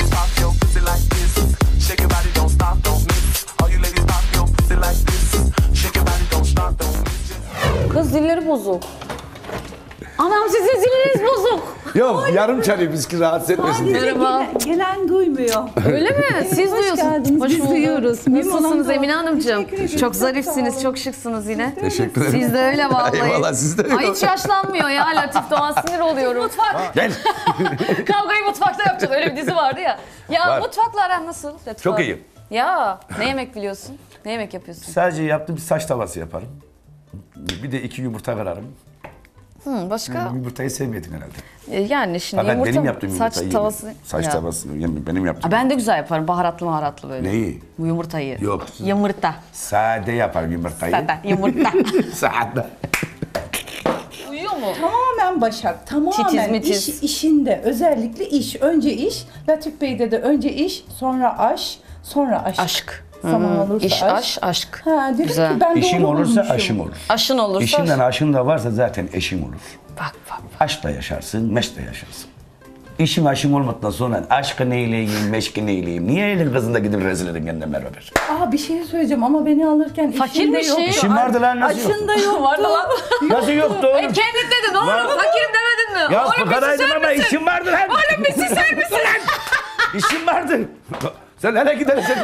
Kız zilleri bozuk. Anam sizin ziliniz bozuk. Yok yarım çalıyor bizi rahatsız etmesin diye. Merhaba. Gelen duymuyor. Öyle mi? Siz Hoş duyuyorsunuz. geldiniz. Hoş Biz bulduk. duyuyoruz. Nasılsınız Emine Hanımcığım? Teşekkür ederim. Çok zarifsiniz, çok şıksınız yine. Teşekkür ederim. Siz de öyle vallahi. Eyvallah, siz de öyle. Ay hiç yaşlanmıyor ya Latif Doğan, sinir oluyorum. Mutfak. Gel. Kavgayı mutfakta yapacağız. Öyle bir dizi vardı ya. Ya Var. mutfakla aran nasıl Latif Çok abi? iyiyim. Ya ne yemek biliyorsun? Ne yemek yapıyorsun? Sadece yaptığım bir saç tavası yaparım. Bir de 2 yumurta kırarım. Başka? Yumurtayı sevmedin herhalde. Yani şimdi Fakat yumurta benim yaptığım saç yumurtayı tavası. yemedim. Saç Ya. tavası benim yaptığım. Ben de güzel yaparım. Baharatlı böyle. Neyi? Bu yumurtayı. Yok. Yumurta. Sade yaparım yumurtayı. Sade yumurta. Sade. Uyuyor mu? Tamamen Başak, tamamen Titiz mitiz. işinde. Özellikle iş. Önce iş. Latif Bey'de de önce iş, sonra aş, sonra aşk. Aşk. Zaman olursa İş, aşk. Ha, dedim Güzel. ki ben İşin doğru olursa bulmuşum. aşın olur. Aşın olursa İşinden aşın da varsa zaten eşin olur. Bak. Aşkla yaşarsın, meşkle yaşarsın. İşin aşın olmadıktan sonra aşkı neyleyeyim, meşki neyleyeyim. Niye elin kızında gidip rezil edin kendine beraber? Aa bir şey söyleyeceğim ama beni alırken Fakirmiş işim de yoktu. İşin vardı lan, nasıl yoktu? Aşın da yoktu. Vardı lan. Nasıl yoktu oğlum? Kendin dedin oğlum. Var. Fakirim demedin mi? Ya Oğlum bir fukaraydım susar ama mısın? işim vardı lan. Oğlum bir susar mısın? İşim vardı. Sen nereye gidersin?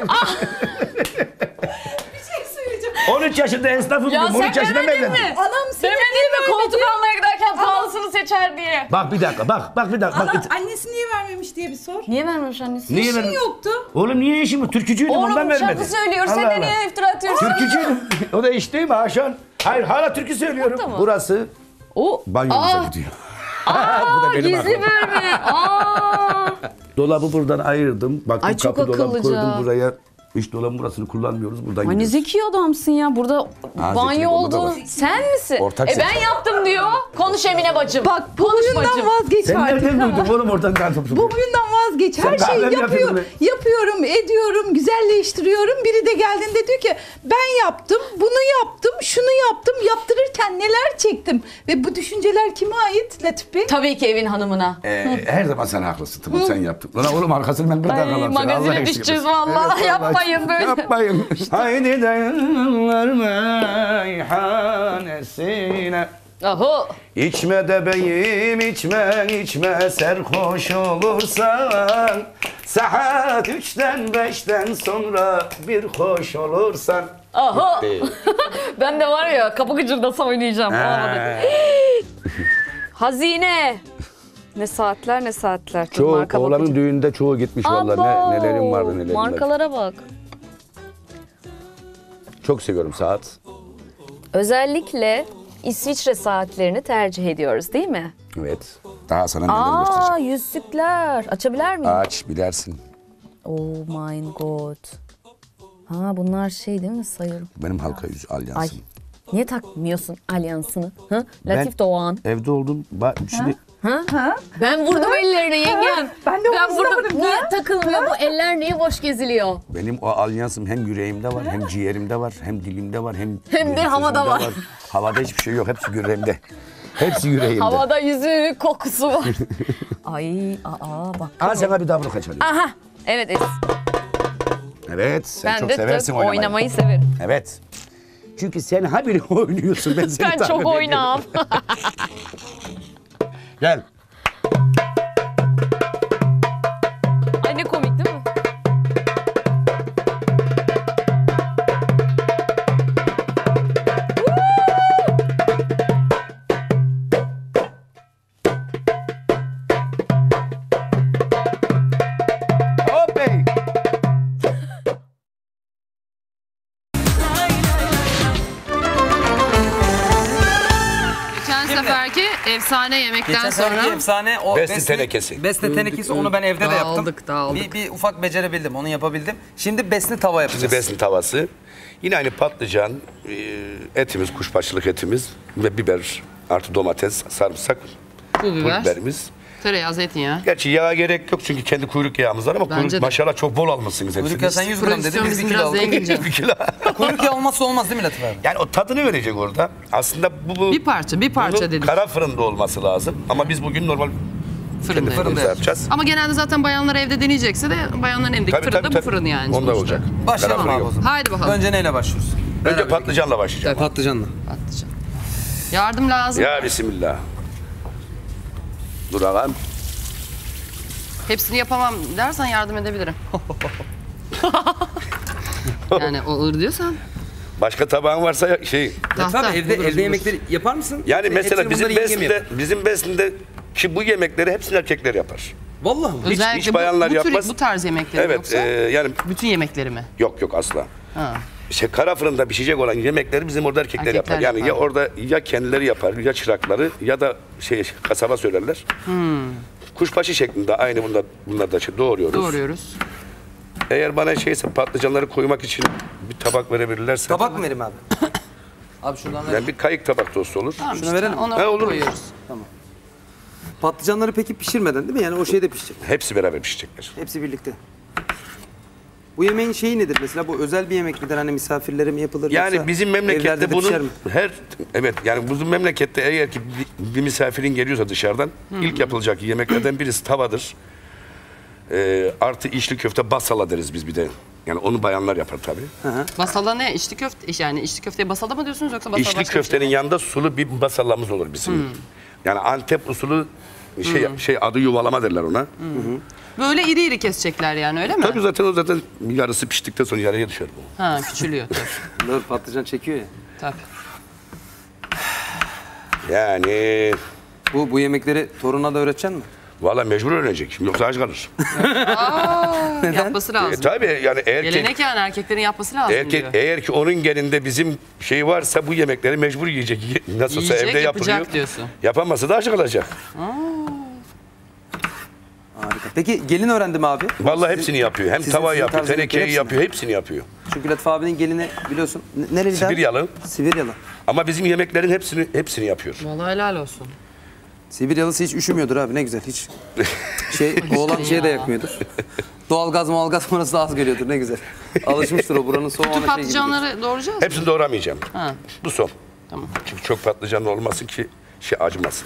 Bir şey söyleyeceğim. 13 yaşında esnafım. Ya 13 sen yaşında demedin mi? Anam seni Demedin mi koltuk almaya giderken pahalısını seçer diye? Bak bir dakika, bak bir dakika. Bak. Annesi niye vermemiş diye bir sor. Niye vermemiş annesi? Niye İşin vermem- yoktu. Oğlum niye işim var? Türkücüydüm ondan Oğlum vermedi. şarkı söylüyor. Sen Allah de Allah. niye iftira atıyorsun? Türkücüydüm. O da iş değil mi Haşan? Hayır hala türkü söylüyorum. Mutlu mu? Burası O. banyomuza gidiyor. Bu da benim Gizli aklım. bölme. Aa. Dolabı buradan ayırdım. Baktım Ay, çok kapı dolabı akıllıca. koydum buraya. Hiç dolabın burasını kullanmıyoruz. Buradan Ay ne gidiyoruz. zeki adamsın ya. Burada Ha, banyo zekilik onda da oldu. var. Sen misin? Ortak ben zeka. yaptım diyor. Konuş Emine bacım. Bak bu Konuş huyundan bacım. vazgeç Sen artık. nereden ha. duydun oğlum oradan ben topsum. Bu huyundan vazgeç. Sen Her şeyi kahve mi yapıyorsun yapıyorum, ediyorum, güzelleştiriyorum. Biri de geldiğinde diyor ki ben yaptım, bunu yaptım, şunu yaptım. Yaptırırken neler çektim. Ve bu düşünceler kime ait Latif Bey? Tabii ki evin hanımına. Her zaman sen haklısın. Tamam sen yaptın. Lan oğlum arkasını ben kırdan Ay, kalan. magazine düşeceğiz vallahi. Yapmayın böyle. Yapmayın. Haydi dayanlar meyhanesine. Aho. İçme de beyim içme serhoş olursan. Saat 3'ten 5'ten sonra bir hoş olursan. Aho. Bitti. Ben de var ya kapı gıcırdasa oynayacağım. Ha. Hazine. Ne saatler ne saatler. Çok Çoğu marka oğlanın bakıcı. düğünde çoğu gitmiş vallahi. Abo. Nelerim vardı nelerim vardı. Markalara bak. Çok seviyorum saat. Özellikle İsviçre saatlerini tercih ediyoruz değil mi? Evet. Daha sana neler göstereceğim. Yüzükler. Açabilir miyim? Aç bilersin. Oh my god. Ha bunlar şey değil mi sayıyorum? Benim halka yüzü Ay alyansım. niye takmıyorsun alyansını? Ha? Ben Latif Doğan. Evde oldum. Şimdi Ha? Ben vurdum ellerini yengem. Ben de Ben vurdum. vurdum. Niye takılmıyor bu eller niye boş geziliyor? benim o alyansım hem yüreğimde var, hem ciğerimde var, hem dilimde var, hem de havada sözümde var. Havada hiçbir şey yok. Hepsi yüreğimde. Hepsi yüreğimde. Havada yüzüğü kokusu var. Ay bak. Al sana bir dabruka çalayım. Aha. Evet Elis. Evet. Sen Ben çok de seversin oynamayı severim. Evet. Çünkü sen habire oynuyorsun. Ben seni Ben takip çok ediyorum. oynağım. Gel. Ay ne komik değil mi? Hopey. efsane yemekten Geçen sonra. seferki efsane o Besni tenekesi. Besni tenekesi onu ben evde de yaptım. Dağıldık. Bir ufak becerebildim, onu yapabildim. Şimdi besni tava yapacağız. Şimdi besni tavası. Yine aynı patlıcan, etimiz, kuşbaşılık etimiz ve biber artı domates, sarımsak, Pul biber. biberimiz. Tereyağı, zeytinyağı. Gerçi yağa gerek yok çünkü kendi kuyruk yağımız var ama Bence kuyruk de. maşallah çok bol almışsınız hepsini. Kuyruk yağı sen 100 gram dedin, biz 1 kilo aldık. 1 kilo. Kuyruk yağı olmazsa olmaz değil mi Latif abi? Yani o tadını verecek orada. Aslında bu Bir parça bunun dedik. kara fırında olması lazım. Ama biz bugün normal Fırında fırında yapacağız. Ama genelde zaten bayanlar evde deneyecekse de bayanların evdeki Tabii, fırında tabii, bu tabii. fırın yani. Onda sonuçta. olacak. Başlayalım Kara abi fırın o yok. zaman. Haydi bakalım. Önce neyle başlıyoruz? Önce patlıcanla başlayacağım. Patlıcanla. Patlıcan. Yardım lazım. Ya bismillah. Dur ağam. Hepsini yapamam dersen yardım edebilirim. Yani olur diyorsan. Başka tabağın varsa Tahta. Tabii evde buluruz. yemekleri yapar mısın? Yani mesela Hepsini bunları bizim besinde ki bu yemekleri hepsini erkekler yapar. Vallahi mi? Özellikle hiç bayanlar bu yapmaz. Bu tarz yemekleri Evet, yoksa yani bütün yemekleri mi? yok asla. Ha. Kara fırında pişecek olan yemekleri bizim orada erkekler yapar. Yani ya orada ya kendileri yapar ya çırakları ya da kasaba söylerler. Kuşbaşı şeklinde aynı bunlar da doğruyoruz. Doğruyoruz. Eğer bana patlıcanları koymak için bir tabak verebilirlerse. Tabak mı vereyim abi? Abi şuradan ver. Yani bir kayık tabak dostu olur. Tamam, Şunu verelim. Onu olur. koyuyoruz. Tamam. Patlıcanları peki pişirmeden değil mi? Yani o şeyde pişecek. Hepsi beraber pişecekler. Hepsi birlikte. Bu yemeğin şeyi nedir? Mesela bu özel bir yemek midir? Hani misafirlere mi yapılır? Yani yoksa bizim evlerde memlekette de pişer bunun mi? yani bizim memlekette eğer ki bir misafirin geliyorsa dışarıdan ilk yapılacak yemeklerden birisi tavadır. Artı içli köfte basala deriz biz bir de. Yani onu bayanlar yapar tabii. Basala ne? İçli köfte yani içli köfteye basala mı diyorsunuz yoksa basala İçli başka köftenin bir şey mi? yanında sulu bir basalamız olur bizim. Yani Antep usulü adı yuvalama derler ona. Böyle iri iri kesecekler yani öyle mi? Tabii zaten yarısı piştikten sonra yarıya düşer bu. Ha küçülüyor tabii. Dur patlıcan çekiyor ya. Tabii. Yani bu yemekleri toruna da öğreteceksin mi? Valla mecbur öğrenecek. Yoksa aç kalır. Yapması lazım. Tabii yani Gelenek yani erkeklerin yapması lazım diyor. eğer ki onun geninde bizim varsa bu yemekleri mecbur yiyecek. Nasıl olsa Yiyecek, evde yapacak yapılıyor. diyorsun. Yapamazsa da aç kalacak. Harika. Peki gelin öğrendi mi abi? Vallahi hepsini yapıyor. Hem tava sizin yapıyor, tarz tenekeyi yemekleri yapıyor, hepsini yapıyor. Çünkü Latif abinin gelini biliyorsun. Nereli? Sibiryalı. Sibiryalı. Ama bizim yemeklerin hepsini yapıyor. Vallahi helal olsun. Sibiryalısı hiç üşümüyordur abi ne güzel hiç. Oğlan de yakmıyordur. Doğalgaz burası da az geliyordur ne güzel. Alışmıştır o buranın soğuğuna Bütün patlıcanları doğrayacağız mı? Hepsini doğramayacağım. Ha. Bu son. Tamam. Çünkü çok patlıcanlı olmasın ki acımasın.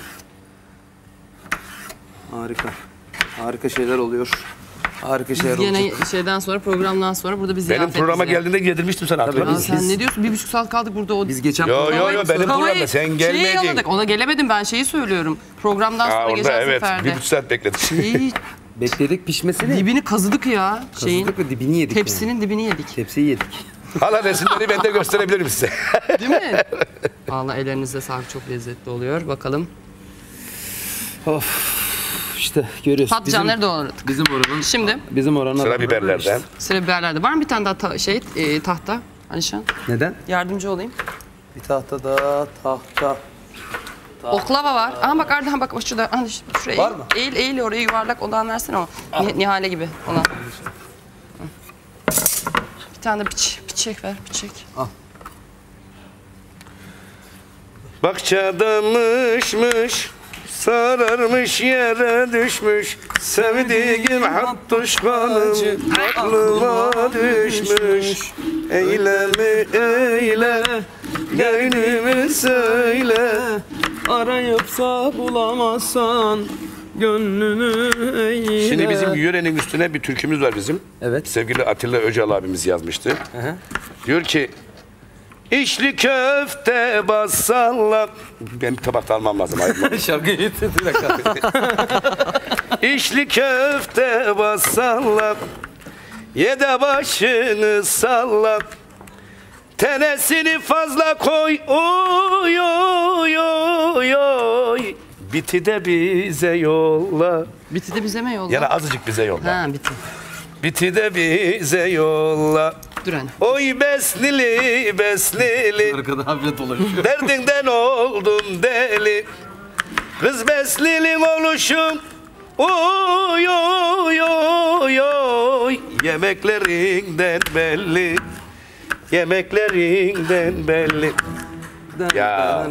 Harika. Harika şeyler oluyor. Harika şeyler olacak. Yine şeyden sonra programdan sonra burada bir ziyafet. Benim programa geldiğinde yedirmiştim sana hatırladın mı? Sen ne diyorsun? 1,5 saat kaldık burada. O... Biz geçen Yo benim programda sen gelmedin. Ona gelemedim ben şeyi söylüyorum. Programdan sonra Orada geçen evet seferde. 1,5 saat bekledik. Bekledik pişmesini. Dibini kazıdık ya. Kazıdık ve dibini yedik. Tepsinin dibini yedik. Tepsiyi yedik. Hala resimleri ben de gösterebilirim size. Değil mi? Vallahi ellerinize sağlık, çok lezzetli oluyor. Bakalım. Of. İşte görüyorsun. Patlıcanları doğradık. Bizim oranın. Şimdi. Bizim oranın. Sıra biberlerden. Sıra biberlerde. Var mı bir tane daha tahta? Alişan. Neden? Yardımcı olayım. Bir tahtada tahta. Oklava var. Aha bak Ardahan bak şurada. Şuraya Var mı? Eğil oraya yuvarlak ondan versene o. Nihale gibi ona. Bir tane de bıçak ver bıçak. Al. Bahçedamışmış, sararmış yere düşmüş. Sevdiğim hattuşkanım aklıma düşmüş. Eylemi eyle, gönlümü söyle. Arayıpsa bulamazsan gönlünü eyle. Şimdi bizim yörenin üstüne bir türkümüz var bizim. Evet. Sevgili Atilla Öcal abimiz yazmıştı. Diyor ki İçli köfte basalla. Benim tabakta almam lazım. Şarkıyı getirdi. İçli köfte basalla. Ye de başını salla. Tenesini fazla koy. Oy oy oy oy. Biti de bize yolla. Biti de bize mi yolla? Yani azıcık bize yolla. Ha biti. Biti de bize yolla. Dur hani. Oy beslili beslili. Arkada hafiflet dolaşıyor. Derdinden oldum deli. Kız beslilin oluşum. Oy oy oy oy. Yemeklerinden belli. Yemeklerinden belli. Ya.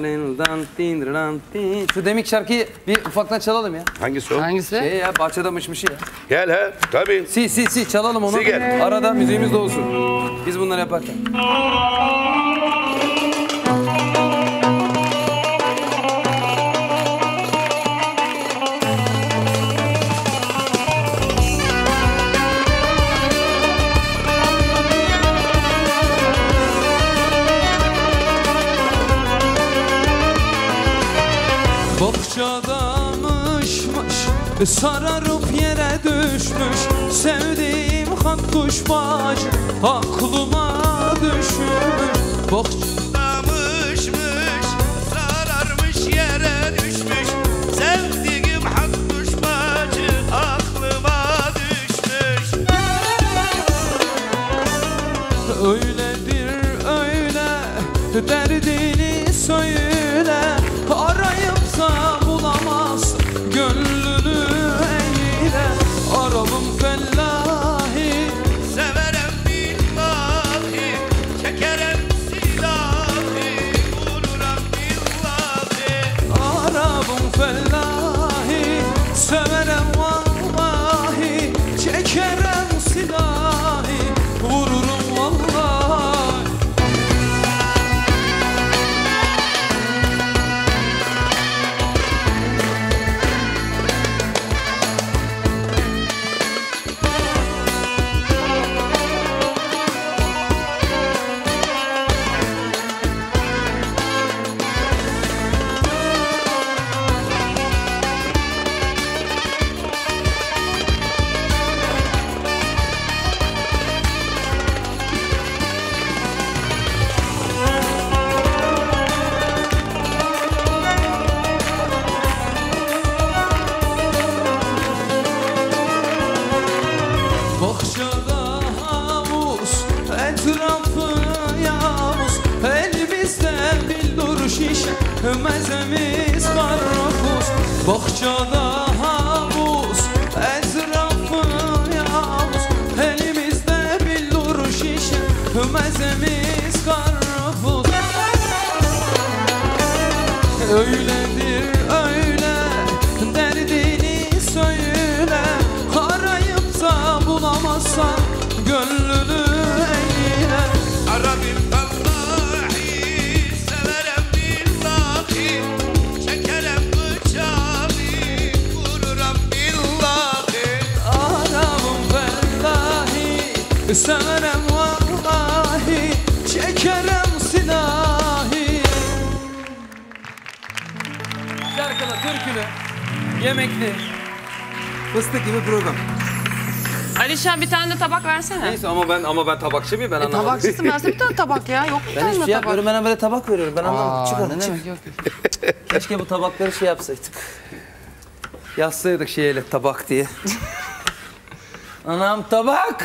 Şu demek şarkıyı bir ufaktan çalalım ya. Hangisi o? Hangisi? Şey ya, bahçede mışmışı ya. Gel he, tabii. Si çalalım onu. Si gel. Arada müziğimiz de olsun. Biz bunları yaparken. Bohçada mışmış, sararıp yere düşmüş. Sevdiğim hak kuşbaş, aklıma düşmüş. Bohçada mışmış, sararmış yere düşmüş. Sevdiğim hak kuşbaşı, aklıma düşmüş. Öyledir öyle, derdini söyle. Arayıp da bulamaz, gönlünü eyle. Arabım fellahi, severem billahi. Çekerem silahı, vururam billahi. Arabım fellahi, severem vallahi. Çekerem silahı, vururum vallahi. Bahçada havuz, etrafı yavuz. Elimizde bildur şişe, mezemiz karpuz. Bahçada havuz, etrafı yavuz. Elimizde bildur şişe, mezemiz karpuz. Öyledir öyle, derdini söyle. Arayıp da bulamazsan, gönlünü eyle. Arabim vallahi, severem billahi. Çekerem bıçağı, vururam billahi. Arabim vallahi, severem vallahi. Çekerem silahı. Şarkılı, türkülü, yemekli, fıstık gibi program. Alişan bir tane de tabak versene. Neyse ama ben tabakçı mıyım? Ben anlamadım. Tabakçısın, versene bir tane tabak ya. Yok bir Ben tane hiçbir tabak. şey yapmıyorum. Ben böyle tabak veriyorum. Ben anlamadım. Çık ne oğlum, çık. demek, yok. Keşke bu tabakları şey yapsaydık. Yazsaydık şeyle tabak diye. Anam tabak.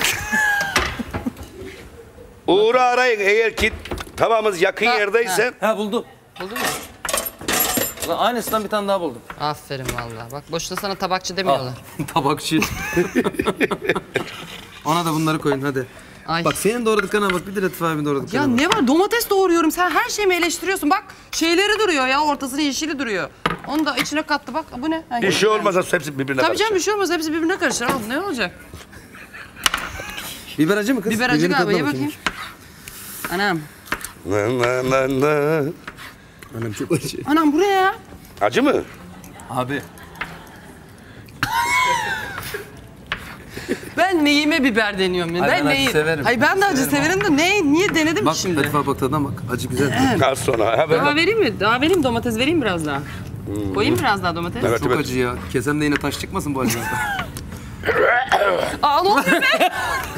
Uğur'u arayın eğer ki tabağımız yakın yerdeyse. Ha buldum. Buldun mu? Lan aynısından bir tane daha buldum. Aferin vallahi. Bak boşuna sana tabakçı demiyorlar. Tabakçı. Ona da bunları koyun hadi. Ay. Bak senin doğradıklarına bak, bir de Latif abinin doğradıklarına Ya bak. ne var? Domates doğruyorum. Sen her şeyimi eleştiriyorsun. Bak şeyleri duruyor ya. Ortasının yeşili duruyor. Onu da içine kattı bak. Bu ne? Ha, Bir şey olmazsa hepsi birbirine Tabii karışır. canım bir şey olmaz. Hepsi birbirine karışır. Oğlum ne olacak? Biber acı mı kız? Biber acı Biberin galiba. tadına Ye bakayım. Anam. Anam çok acı. Anam buraya ya. Acı mı? Abi. Ben neyime biber deniyorum ya? Ay, ben acı neyim? severim. Hayır ben de acı severim de niye denedim Bak ki şimdi? Latif abi bak tadına bak. Acı güzel. Az sonra. Daha vereyim mi? Daha vereyim domates vereyim biraz daha. Koyayım biraz daha domates. Evet, Çok evet. acı ya. Kesemde yine taş çıkmasın bu acıdan. Aa ne oluyor be?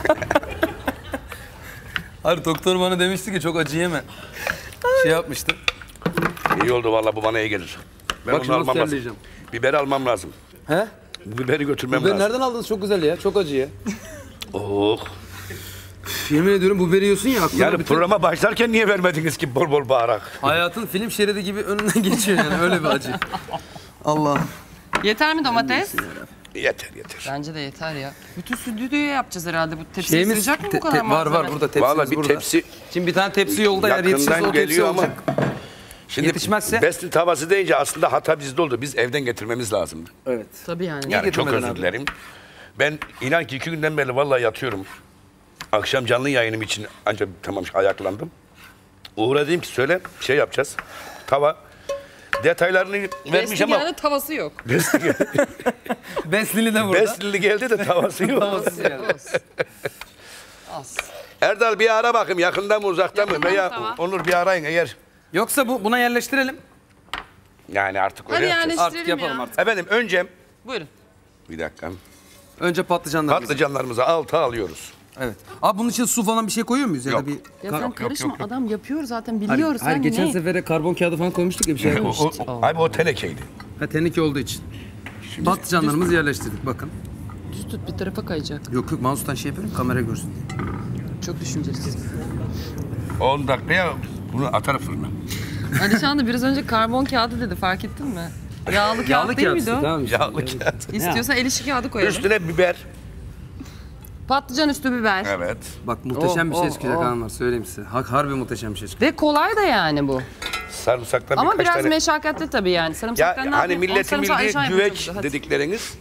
Hayır doktor bana demişti ki çok acı yeme. Şey yapmıştı. İyi oldu vallahi, bu bana iyi gelir. Ben Bak onu şunu almam lazım. sterleyeceğim. Biberi almam lazım. He? Bu biberi götürmem Biberi lazım. nereden aldınız? Çok güzel ya. Çok acı ya. Oh. Yemin ediyorum bu biberi yiyorsun ya. aklına Yani bütün- programa başlarken niye vermediniz ki bol bol baharat? Hayatın film şeridi gibi önünden geçiyor yani öyle bir acı. Allah'ım. Yeter mi domates? Yeter. Bence de yeter ya. Bütün stüdyoya yapacağız herhalde. Bu tepsiye Şeyimiz sığacak mı bu kadar var malzeme? burada tepsimiz Valla bir burada. tepsi Şimdi bir tane tepsi yolda eğer yetişirse yakından o tepsi geliyor ama. olacak. Şimdi Yetişmezse? Bestin tavası deyince aslında hata bizde oldu. Biz evden getirmemiz lazımdı. Evet. Tabii yani. Yani çok getirmedin özür abi? dilerim. Ben inan ki 2 günden beri vallahi yatıyorum. Akşam canlı yayınım için ancak tamam ayaklandım. Uğur'a dedim ki söyle şey yapacağız. Tava. Detaylarını vermiş Besli ama yani tavası yok. Beslili de burada. Beslili geldi de tavası yok. Tavası yani. Az. Erdal bir ara bakayım yakında mı uzakta mı? Yakında Veya tava. Onur bir arayın eğer. Yoksa buna yerleştirelim. Yani artık öyle Hadi yapacağız. Artık yerleştirelim yapalım ya. artık. Efendim önce Buyurun. bir dakika. Önce patlıcanlarımızı. Patlıcanlarımızı alta alıyoruz. Evet. Abi bunun için su falan bir şey koyuyor muyuz? Ya Yok. da bir Ya sen yok, karışma yok. adam yapıyor zaten biliyor sen geçen ne? sefere karbon kağıdı falan koymuştuk ya bir şey yapmıştık. Abi o tenekeydi. Ha, teneke olduğu için. Patlıcanlarımızı yerleştirdik bakın. Düz tut bir tarafa kayacak. Yok mouse'tan şey yapıyorum kamera görsün diye. Çok düşüncesiz. 10 dakikaya bunu atar fırına. Alişan da biraz önce karbon kağıdı dedi fark ettin mi? Yağlı kağıt değil miydi o? Tamam işte. Yağlı kağıt. İstiyorsan el işi kağıdı koyalım. Üstüne biber. Patlıcan üstü biber. Evet. Bak muhteşem bir şey Oh, çıkacak oh. hanımlar söyleyeyim size. Harbi muhteşem bir şey çıkacak. Ve kolay da yani bu. Sarımsaktan Ama birkaç biraz tane. meşakkatli tabii yani. Ya Sarımsaktan ne hani yapayım? milletin Sarımsağı bildiği Alişan güveç yapıyor. Hadi. dedikleriniz.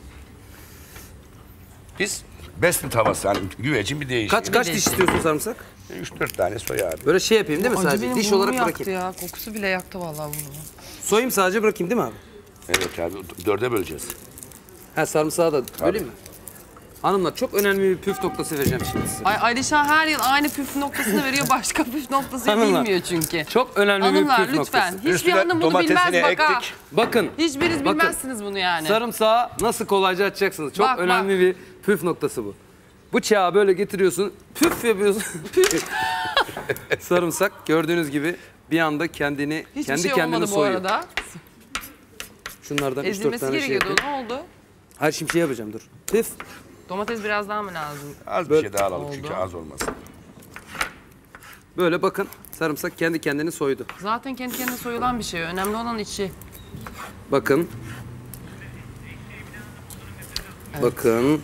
Biz Bestin tavası hani güvecin bir değişimi. Kaç diş istiyorsun sarımsak? 3-4 tane soy abi. Böyle şey yapayım değil mi Acı sadece? benim Diş burnumu olarak yaktı bırakayım. ya. Kokusu bile yaktı vallahi bunu. Soyayım sadece bırakayım değil mi abi? Evet abi 4'e böleceğiz. Ha sarımsağı da böleyim mi? Hanımlar çok önemli bir püf noktası vereceğim şimdi size. Ay Alişan her yıl aynı püf noktasını veriyor. Başka püf noktasını Hanımlar, bilmiyor çünkü. Çok önemli Hanımlar bir püf lütfen. noktası. Hiçbir hanım bunu bilmez bak ha. Bakın. Hiçbiriniz bakın. bilmezsiniz bunu yani. Sarımsağı nasıl kolayca açacaksınız? Çok Bak, önemli bir püf noktası bu. Bıçağı böyle getiriyorsun, püf yapıyorsun. Sarımsak gördüğünüz gibi bir anda kendini Hiçbir kendi şey kendini olmadı bu soyuyor. arada. Şunlardan 3-4 Ezilmesi tane şey gerekiyordu. yapayım. Ne oldu? Hayır şimdi şey yapacağım dur. Püf. Domates biraz daha mı lazım? Az Böyle- bir şey daha alalım Oldu. çünkü az olmasın. Böyle bakın sarımsak kendi kendini soydu. Zaten kendi kendine soyulan bir şey. Önemli olan içi. Bakın. Bakın.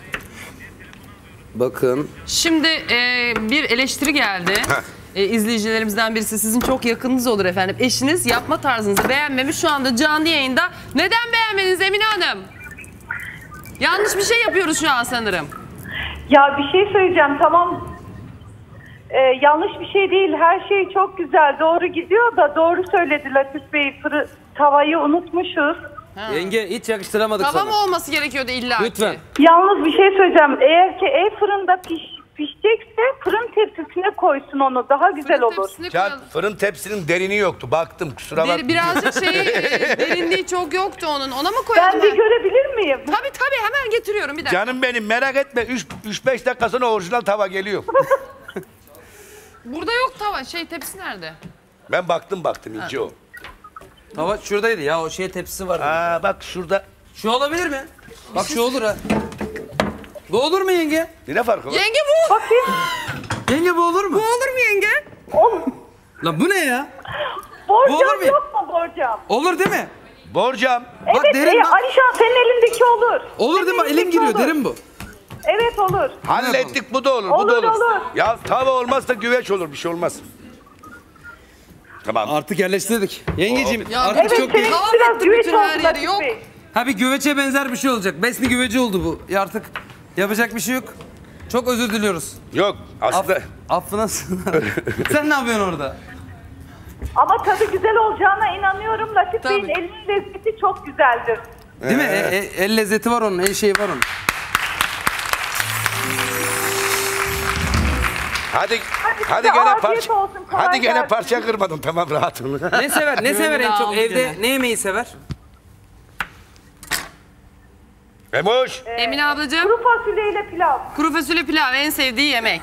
Bakın. Şimdi bir eleştiri geldi. İzleyicilerimizden birisi sizin çok yakınınız olur efendim. Eşiniz yapma tarzınızı beğenmemiş şu anda canlı yayında. Neden beğenmediniz Emine Hanım? Yanlış bir şey yapıyoruz şu an sanırım. Ya bir şey söyleyeceğim tamam. Yanlış bir şey değil. Her şey çok güzel. Doğru gidiyor da doğru söyledi Latif Bey. Tavayı unutmuşuz. Yenge hiç yakıştıramadık Tava sana. mı olması gerekiyordu illa ki? Lütfen. Yalnız bir şey söyleyeceğim. Eğer ki fırında pişecekse fırın tepsisine koysun onu. Daha güzel olur. Ya fırın tepsinin derini yoktu. Baktım kusura bakma. Birazcık derinliği çok yoktu onun. Ona mı koyalım? Ben bir görebilir miyim? Tabii hemen getiriyorum bir dakika. Canım benim merak etme. 3-5 dakika sonra orijinal tava geliyor. Burada yok tava. Tepsi nerede? Ben baktım ince o. Tava şuradaydı ya o şey tepsisi var. Aa bak şurada. Şu olabilir mi? Bak şu olur ha. Bu olur mu yenge? Ne farkı var? Yenge bu. Bakayım. Yenge bu olur mu? Bu olur mu yenge? Lan bu ne ya? Borcam olur mu? yok mu borcam? Olur değil mi? Borcam. Evet Bak derin bak. Alişan senin elindeki olur. Olur değil mi? Elim giriyor derin bu. Evet olur. Hallettik bu da olur. Bu Olur, da olur. olur. Ya tava olmazsa güveç olur. Bir şey olmaz. Tamam. Artık yerleştirdik. Yengeciğim Ya artık Evet çok senin geç. biraz güveç bütün her oldu yeri, Latif yok. Bey. Ha bir güveçe benzer bir şey olacak. Besni güveci oldu bu. Ya artık yapacak bir şey yok. Çok özür diliyoruz. Yok aslında. Affına sığınar. Sen ne yapıyorsun orada? Ama tadı güzel olacağına inanıyorum. Latif Tabii. Bey'in elinin lezzeti çok güzeldir. Değil mi? El lezzeti var onun, el şeyi var onun. Hadi size gene afiyet parça. olsun, kolay Hadi gene gelsin. parça kırmadın. Tamam rahat ol. Ne sever? Ne sever en çok? aldı Evde gene. ne yemeği sever? Emoş. Emine ablacığım. Kuru fasulyeyle pilav. Kuru fasulye pilav en sevdiği yemek.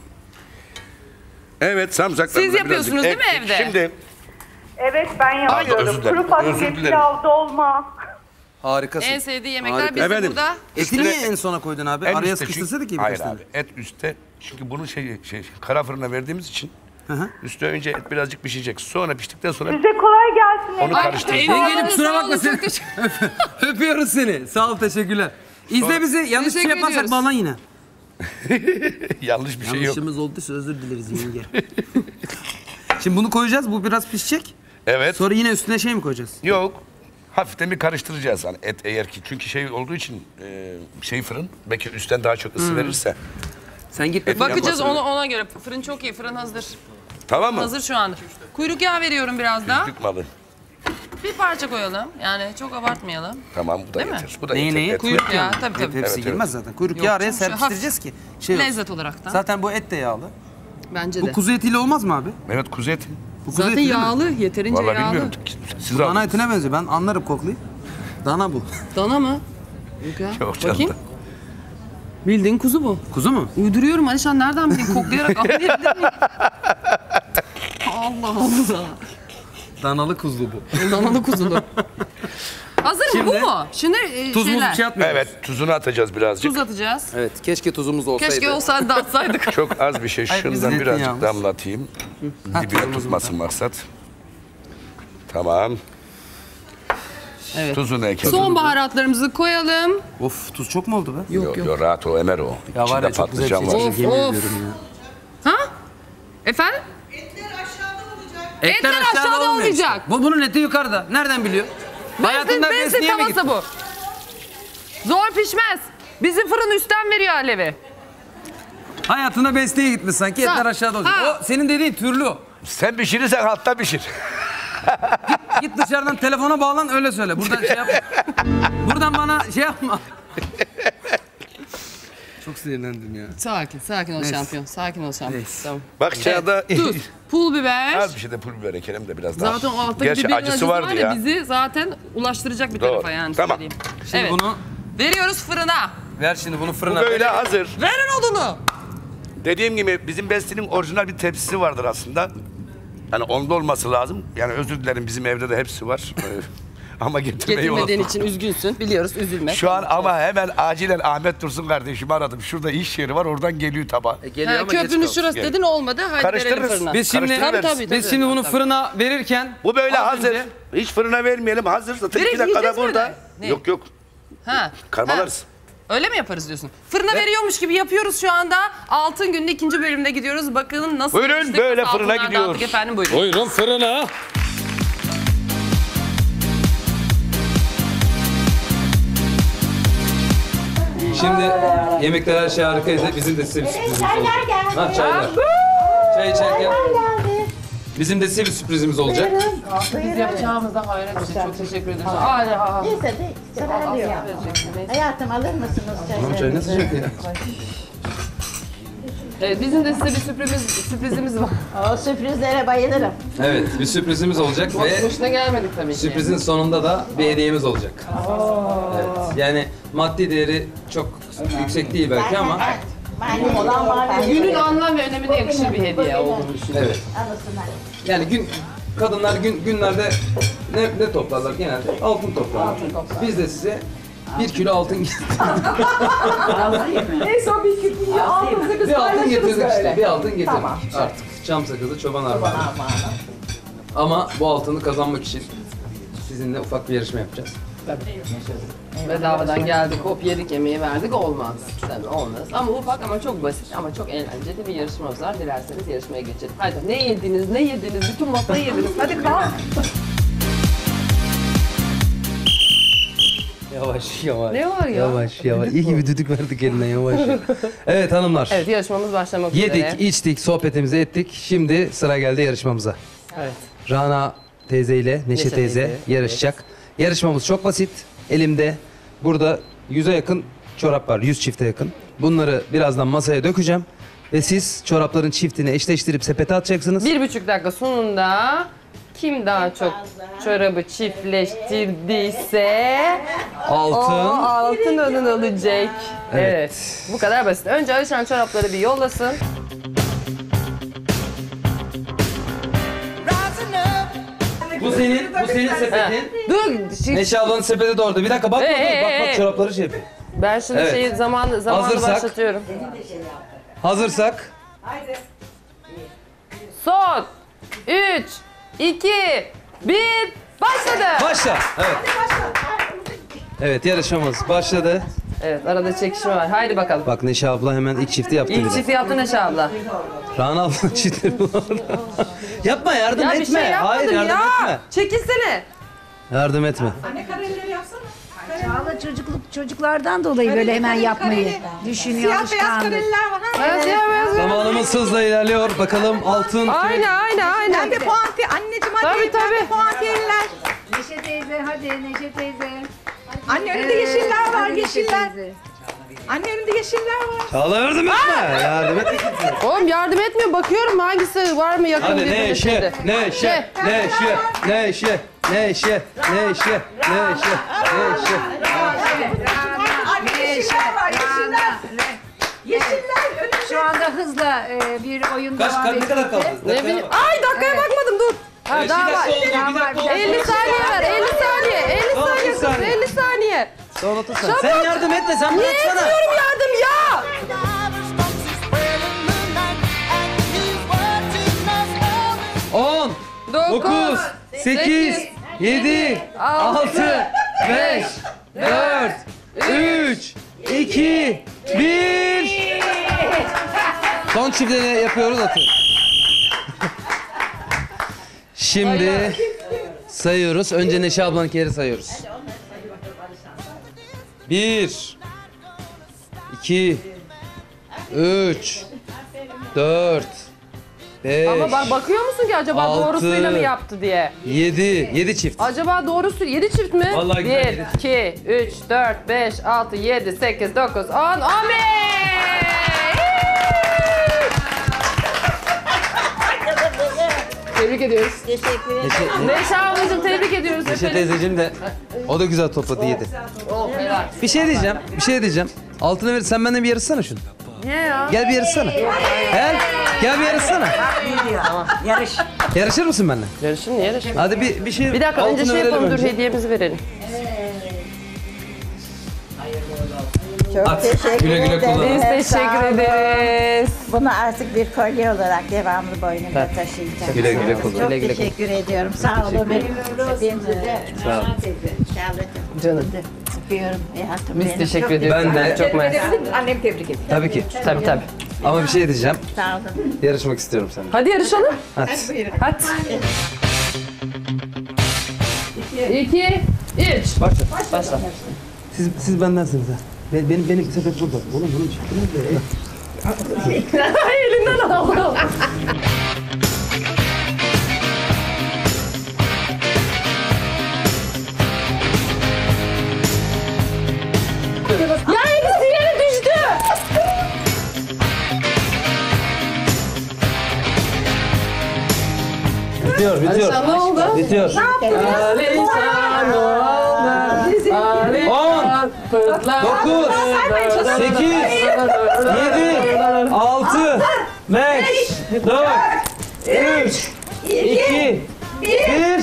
Evet samsaklarımızı Siz yapıyorsunuz birazcık değil mi ektik. evde? Şimdi Evet ben özür yapıyorum. dilerim, Kuru fasulye özür dilerim. pilav, dolma. Harikasın. En sevdiği yemekler Harika. bizim Efendim, burada. Eti niye en sona koydun abi? en Araya üstte sıkıştırsaydık çünkü- ya Hayır birkaç abi et üstte. Çünkü bunu kara fırına verdiğimiz için üstte önce et birazcık pişecek. Sonra piştikten sonra Size kolay Onu karıştıracağız. Yengenim kusura bakma sen. Öpüyoruz seni. Sağ ol, teşekkürler. İzle bizi. Yanlış bir şey yaparsak bağlan yine. Yanlış bir şey yok. Yanlışımız olduysa özür dileriz yenge. Şimdi bunu koyacağız. Bu biraz pişecek. Evet. Sonra yine üstüne şey mi koyacağız? Yok. Hafiften bir karıştıracağız hani et eğer ki. Çünkü şey olduğu için fırın belki üstten daha çok ısı verirse. Sen git. Bakacağız ona göre. Fırın çok iyi. Fırın hazır. Tamam mı? Hazır şu anda. Kuyruk yağı veriyorum biraz daha. Küçük malı. Bir parça koyalım. Yani çok abartmayalım. Tamam bu da Değil mi? yeter. Bu da Neyi? yeter. Et Kuyruk ve- yağı tabii. Hepsi Evet, girmez zaten. Kuyruk Yok, yağı araya çok şey, serpiştireceğiz ki. Şey olsun. Lezzet olarak da. Zaten bu et de yağlı. Bence Bu de. kuzu etiyle olmaz mı abi? Evet kuzu eti. Bu kuzu Zaten eti değil mi? yağlı. Yeterince Vallahi yağlı. bilmiyorum. Siz Dana aldınız. etine benziyor. Ben anlarım koklayıp. Dana bu. Dana mı? Yok ya. Yok canım Bakayım. da. Bildiğin kuzu bu. Kuzu mu? Uyduruyorum Alişan. Nereden bileyim? Koklayarak anlayabilir miyim? Allah Allah. Danalı kuzlu bu. Danalı kuzulu. Hazır mı? Bu mu? Şimdi Tuzumuz şeyler. bir şey atmıyoruz. Evet tuzunu atacağız birazcık. Tuz atacağız. Evet keşke tuzumuz olsaydı. Keşke olsaydı da atsaydık. Çok az bir şey. Hayır, bizim Şundan birazcık zeytinyağımız. damlatayım. Dibine tutmasın maksat. Tamam. Evet. Tuzunu ekelim. Son baharatlarımızı koyalım. Of tuz çok mu oldu be? Yok rahat o emer o. Ya var İçinde ya çok güzel bir patlıcan şey. var. Yemin Of. ediyorum ya. Ha? Efendim? Etler aşağıda olmuyor olmayacak. işte. Bunun eti yukarıda. Nereden biliyor? Hayatında Bensin besniye mi tavası gitti? bu. Zor pişmez. Bizim fırın üstten veriyor alevi. Hayatında besniye gitmiş sanki etler aşağıda olacak. Ha. O senin dediğin türlü o. Sen pişirirsen altta pişir. Git dışarıdan telefona bağlan öyle söyle. Buradan şey yapma. Buradan bana şey yapma. Çok sinirlendim ya. Sakin ol Neyse. şampiyon. Sakin ol şampiyon. Neyse. Tamam. Bak çağda Tuz, pul biber. az bir şey de pul biber ekelim de biraz daha. Zaten o alttaki Gerçi biberin acısı acısı vardı var ya. bizi zaten ulaştıracak bir Doğru. tarafa yani. Tamam. Söyleyeyim. Şimdi Evet. bunu Veriyoruz fırına. ver şimdi bunu Bu fırına. böyle hazır. Verin odunu. Dediğim gibi bizim Besti'nin orijinal bir tepsisi vardır aslında. Yani onda olması lazım. Yani özür dilerim bizim evde de hepsi var. Ama getirmeyi Getirmediğin unuttum. için üzgünsün. Biliyoruz üzülme. Şu an ama hemen acilen Ahmet Dursun kardeşimi aradım. Şurada iş yeri var oradan geliyor tabağa. Geliyor ama geç Köprünün kaldı. şurası Gel. dedin olmadı. Hadi verelim Karıştırırız. fırına. Biz şimdi Karıştırıveririz. biz şimdi bunu fırına verirken Bu böyle az hazır. önce- Hiç fırına vermeyelim. Hazır zaten Direkt 2 dakikada yiyeceğiz mi burada. öyle? Ne? Yok. Ha. Karmalarız. Öyle mi yaparız diyorsun? Fırına veriyormuş gibi yapıyoruz şu anda. Altın Günü'nün 2. bölümüne gidiyoruz. Bakalım nasıl Buyurun, geçtik, böyle nasıl fırına altınlar gidiyoruz. dağıttık efendim buyurun. Buyurun fırına. Şimdi yemekler her şey harikaydı. Bizim de size bir sürprizimiz olacak. Ha çaylar. Çay içerken bizim de size bir sürprizimiz olacak. Biz yapacağımızda hayret bir şey. Çok teşekkür ederiz. Neyse de sıra yok. Hayatım alır mısınız çayları? Çay nasıl sıcak ya? Evet, bizim de size bir sürprizimiz var. O sürprizlere bayılırım. Evet bir sürprizimiz olacak ve Boşuna gelmedik tabii ki. sürprizin sonunda da bir hediyemiz olacak. Evet. Yani maddi değeri çok yüksek değil belki ama Manevi olan manevi. Günün anlam ve önemine yakışır bir hediye olduğunu düşünüyorum. evet. Yani kadınlar günlerde ne toplarlar genelde? Altın toplarlar. Biz de size 1 kilo altın getirdik. Neyse o bir kilo altımızı biz Bir altın paylaşırız getirdik böyle. işte. Bir altın getirdik artık. Çam sakızı, çoban armağanı. Ama bu altını kazanmak için sizinle ufak bir yarışma yapacağız. Bedavadan geldik, hop yedik, yemeği verdik olmaz. Tabii olmaz. Ama ufak ama çok basit ama çok eğlenceli bir yarışmamız var. Dilerseniz yarışmaya geçelim. Hadi ne yediniz, bütün masayı yediniz. Hadi kalk. Yavaş. Ne var ya? Yavaş. İyi gibi düdük verdik eline yavaş. Evet hanımlar. Evet yarışmamız başlamak üzere. Yedik, içtik, sohbetimizi ettik. Şimdi sıra geldi yarışmamıza. Evet. Rana teyze ile Neşe teyze yarışacak. Yarışmamız çok basit. Elimde burada 100'e yakın çorap var. 100 çifte yakın. Bunları birazdan masaya dökeceğim. Ve siz çorapların çiftini eşleştirip sepete atacaksınız. 1,5 dakika sonunda kim daha çok çorabı çiftleştirdiyse Altın. o altın ödül alacak. Evet. Evet. Bu kadar basit. Önce Alişan çorapları bir yollasın. Bu senin sepetin. Dur. Neşe ablanın sepeti de orada. Bir dakika bakma bak çorapları şey yapıyor. Ben şimdi Evet. zamanı Hazırsak. başlatıyorum. Hazırsak. Son 3, 2, 1, Başladı. Başla. Evet. Evet yarışmamız başladı. Evet arada çekişme var. Haydi bakalım. Bak Neşe abla hemen ilk çifti yaptı İlk bile. çifti yaptı Neşe abla. Rana abla çiftleri var. Yapma yardım Ya etme. bir şey yapmadım Hayır yardım ya. etme. Çekilsene. Yardım etme. Anne kareleri yapsana. Çağla çocuklardan dolayı böyle hemen yapmayı düşünüyor. Siyah beyaz kareliler var. Evet, siyah beyaz. Zamanımız hızla ilerliyor. Bakalım altın. Aynen. Ben de puanti. Anneciğim hadi. Tabii. Puantiyeliler. Neşe teyze hadi Neşe teyze. Anne önünde yeşiller var yeşiller. Anne önünde yeşiller var. Çağla yardım etme. Yardım et. Oğlum yardım etmiyor. Bakıyorum hangisi var mı yakın Hadi diye. Neşe. Anne yeşiller var yeşiller. Yeşiller önünde. Şu anda hızla bir oyun devam Ne ediyor. kadar kaldı? Ne bileyim. Ay dakikaya bakmadım dur. Ha, daha var. 50 saniye var. 50 saniye. 50 saniye kız. 50 saniye. Son 30 saniye. Çabuk. Sen yardım etme. Sen Niye bıraksana. etmiyorum yardım ya? 10, 9, 8, 7, 6, 5, 4, 3, 2, 1. Son çiftleri yapıyoruz atın. Şimdi sayıyoruz. Önce Neşe ablanınkileri sayıyoruz. 1, 2, 3, 4, 5, Ama bak bakıyor musun ki acaba 6, doğrusuyla mı yaptı diye? 7 çift. Acaba doğrusu 7 çift mi? Vallahi güzel, 1, 2, 3, 4, 5, 6, 7, 8, 9, 10, 11! Tebrik ediyoruz. Teşekkür ederim. Neşe ablacığım tebrik ediyoruz. Neşe teyzeciğim de o da güzel topladı 7. Oh helal. Bir şey diyeceğim. Altına ver, sen benden bir yarışsana şunu. Niye ya? Gel bir yarışsana. Gel bir yarışsana. Tamam. Yarış. Yarışır mısın benimle? Yarışın niye yarışın? Hadi bir şey. Bir dakika önce altını şey yapalım verelim dur önce. hediyemizi verelim. Çok At, teşekkür güle güle ederim. kullan. Biz Sağ teşekkür olun. ederiz. Bunu artık bir kolye olarak devamlı boynumda taşıyacağım. Güle güle kullan. Çok Güle güle teşekkür ediyorum. Sağ olun. Hepinize de. Sağ ol. Canım. Öpüyorum hayatım Biz benim. teşekkür ediyoruz. Ben de. Çok mersi. Annem tebrik ediyor. Tabii ki. Tabii. Ama bir şey diyeceğim. Sağ olun. Yarışmak istiyorum seninle. Hadi yarışalım. Hadi. Hadi. 2, 3. Başla. Siz bendensiniz ha. Benim sepet burada. Oğlum Elinden al. Ya elisi yere düştü. Bitiyor. Alişan ne oldu? Bitiyor. Alişan ne oldu? Alişan fırtlar. 9, 8, 7, 6, 5, 4, 3, 2, 1.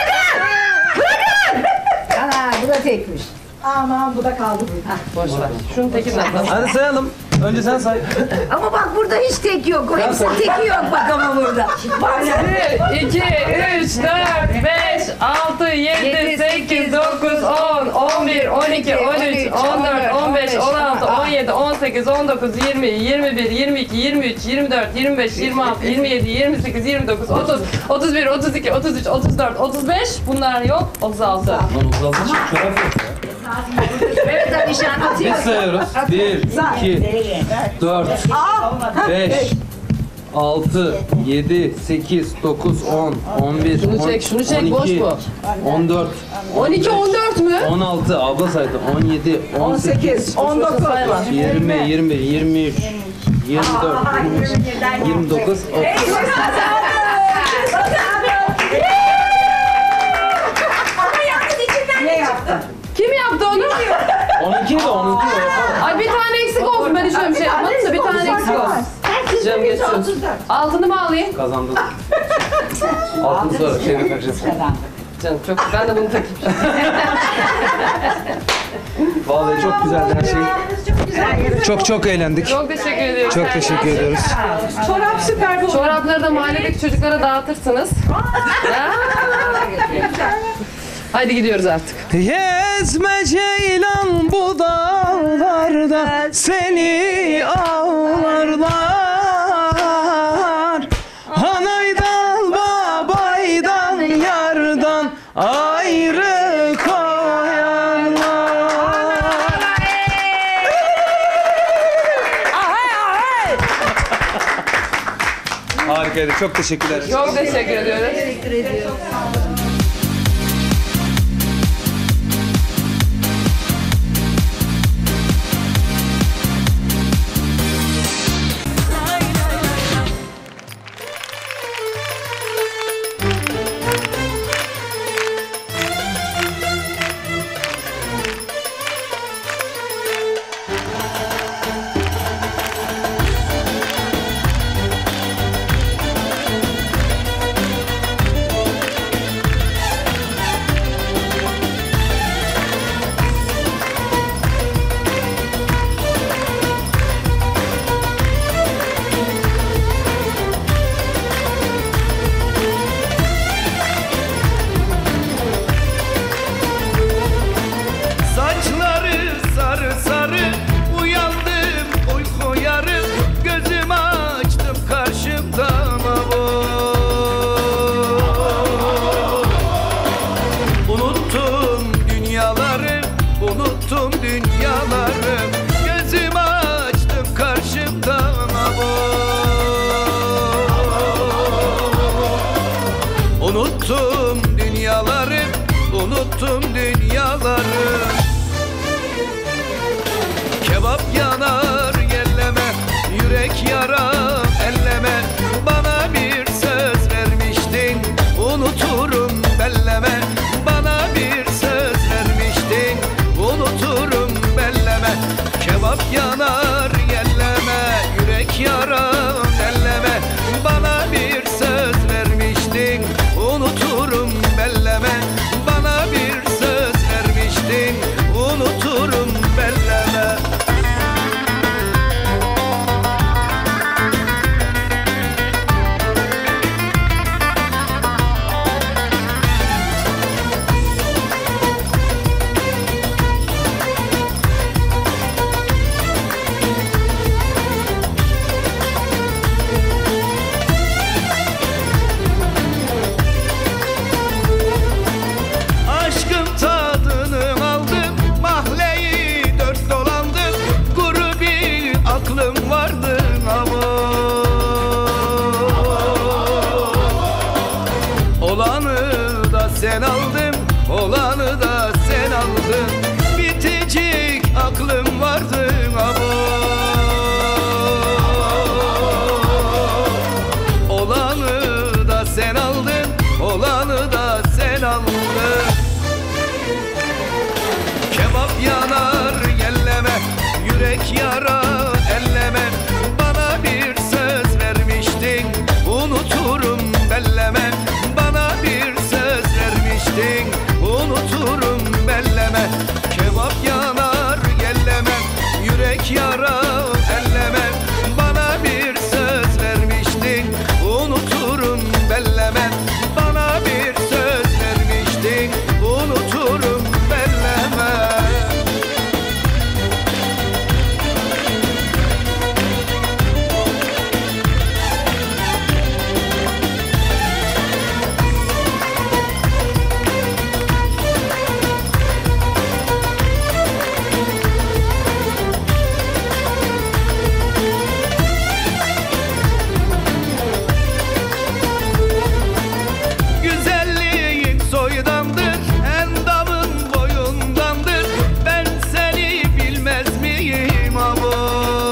Ana bu da tekmiş. Aman bu da kaldı burada. Boş ver. Şunun tekini atalım. Hadi sayalım. Önce sen say. Ama bak burada hiç tek yok. O hepsi teki yok bak ama burada. 1, 2, 3, 4, 5, 6, 7, 8, 9, 10, 11, 12, 13, 14, 15, 16, 17, 18, 19, 20, 21, 22, 23, 24, 25, 26, 27, 28, 29, 30, 31, 32, 33, 34, 35. Bunlar yok. 36. Lan uzaldı çorap yok ya. Evet Alişan atıyor. Biz sayıyoruz. 1, 2, 4, 5, 6, 7, 8, 9, 10, 11, Şunu çek, boş 12, bu. 14, 12, 14 mü? 16, abla saydı. 17, 18, 19. 20, 21, 23, 24, 25, 29, 30. Ne yaptın? Kim yaptı onu? 12 de 12 de. Ay bir tane eksik olsun. Ben hiç öyle bir şey yapmadım da bir tane eksik olsun. Cem geçiyorsun. Altını mı alayım? Kazandın. Altın sonra şeyine takacağız. Canım çok ben de bunu takayım. Vallahi çok güzeldi her şey. Çok eğlendik. Çok teşekkür ediyorum. Çok teşekkür ediyoruz. Çorap süper bu. Çorapları da mahalledeki çocuklara dağıtırsınız. Ya. Hadi gidiyoruz artık. Gezme ceylan bu dağlarda, seni ağlarlar. Anaydan babaydan yardan ayrı koyarlar. Harikaydı. Çok teşekkürler. Çok teşekkür ediyoruz. Teşekkür ediyorum. Saçları sarı sarı, uyandım uyku yarım, gözümü açtım karşımda unuttum dünyaları, unuttum dünyaları, gözümü açtım karşımda unuttum dünyaları, unuttum dünyaları. Kebap yanar yelleme, yürek yarar elleme, bana bir söz vermiştin, unuturum belleme. Bana bir söz vermiştin, unuturum belleme. Kebap yanar yelleme, yürek yarar elleme, bana bir söz vermiştin, unuturum belleme. Bana bir söz vermiştin, unuturum belleme. Aşkın tadını aldım, mahalleyi dört dolandım, kuru bir aklım vardı ama olanı da sen aldın, olanı da sen aldın, bitecek aklım vardı ama olanı da sen aldın, olanı da sen aldın. Kebap yanar yelleme, yürek yarar elleme, bana bir söz vermiştin, unuturum belleme. Bana bir söz vermiştin, unuturum belleme. Kebap yanar yelleme, yürek yarar elleme, bana bir söz vermiştin, unuturum belleme. Bana bir söz vermiştin, unuturum belleme. Güzelliğin soydandır, endamın boyundandır, ben seni bilmez miyim ama?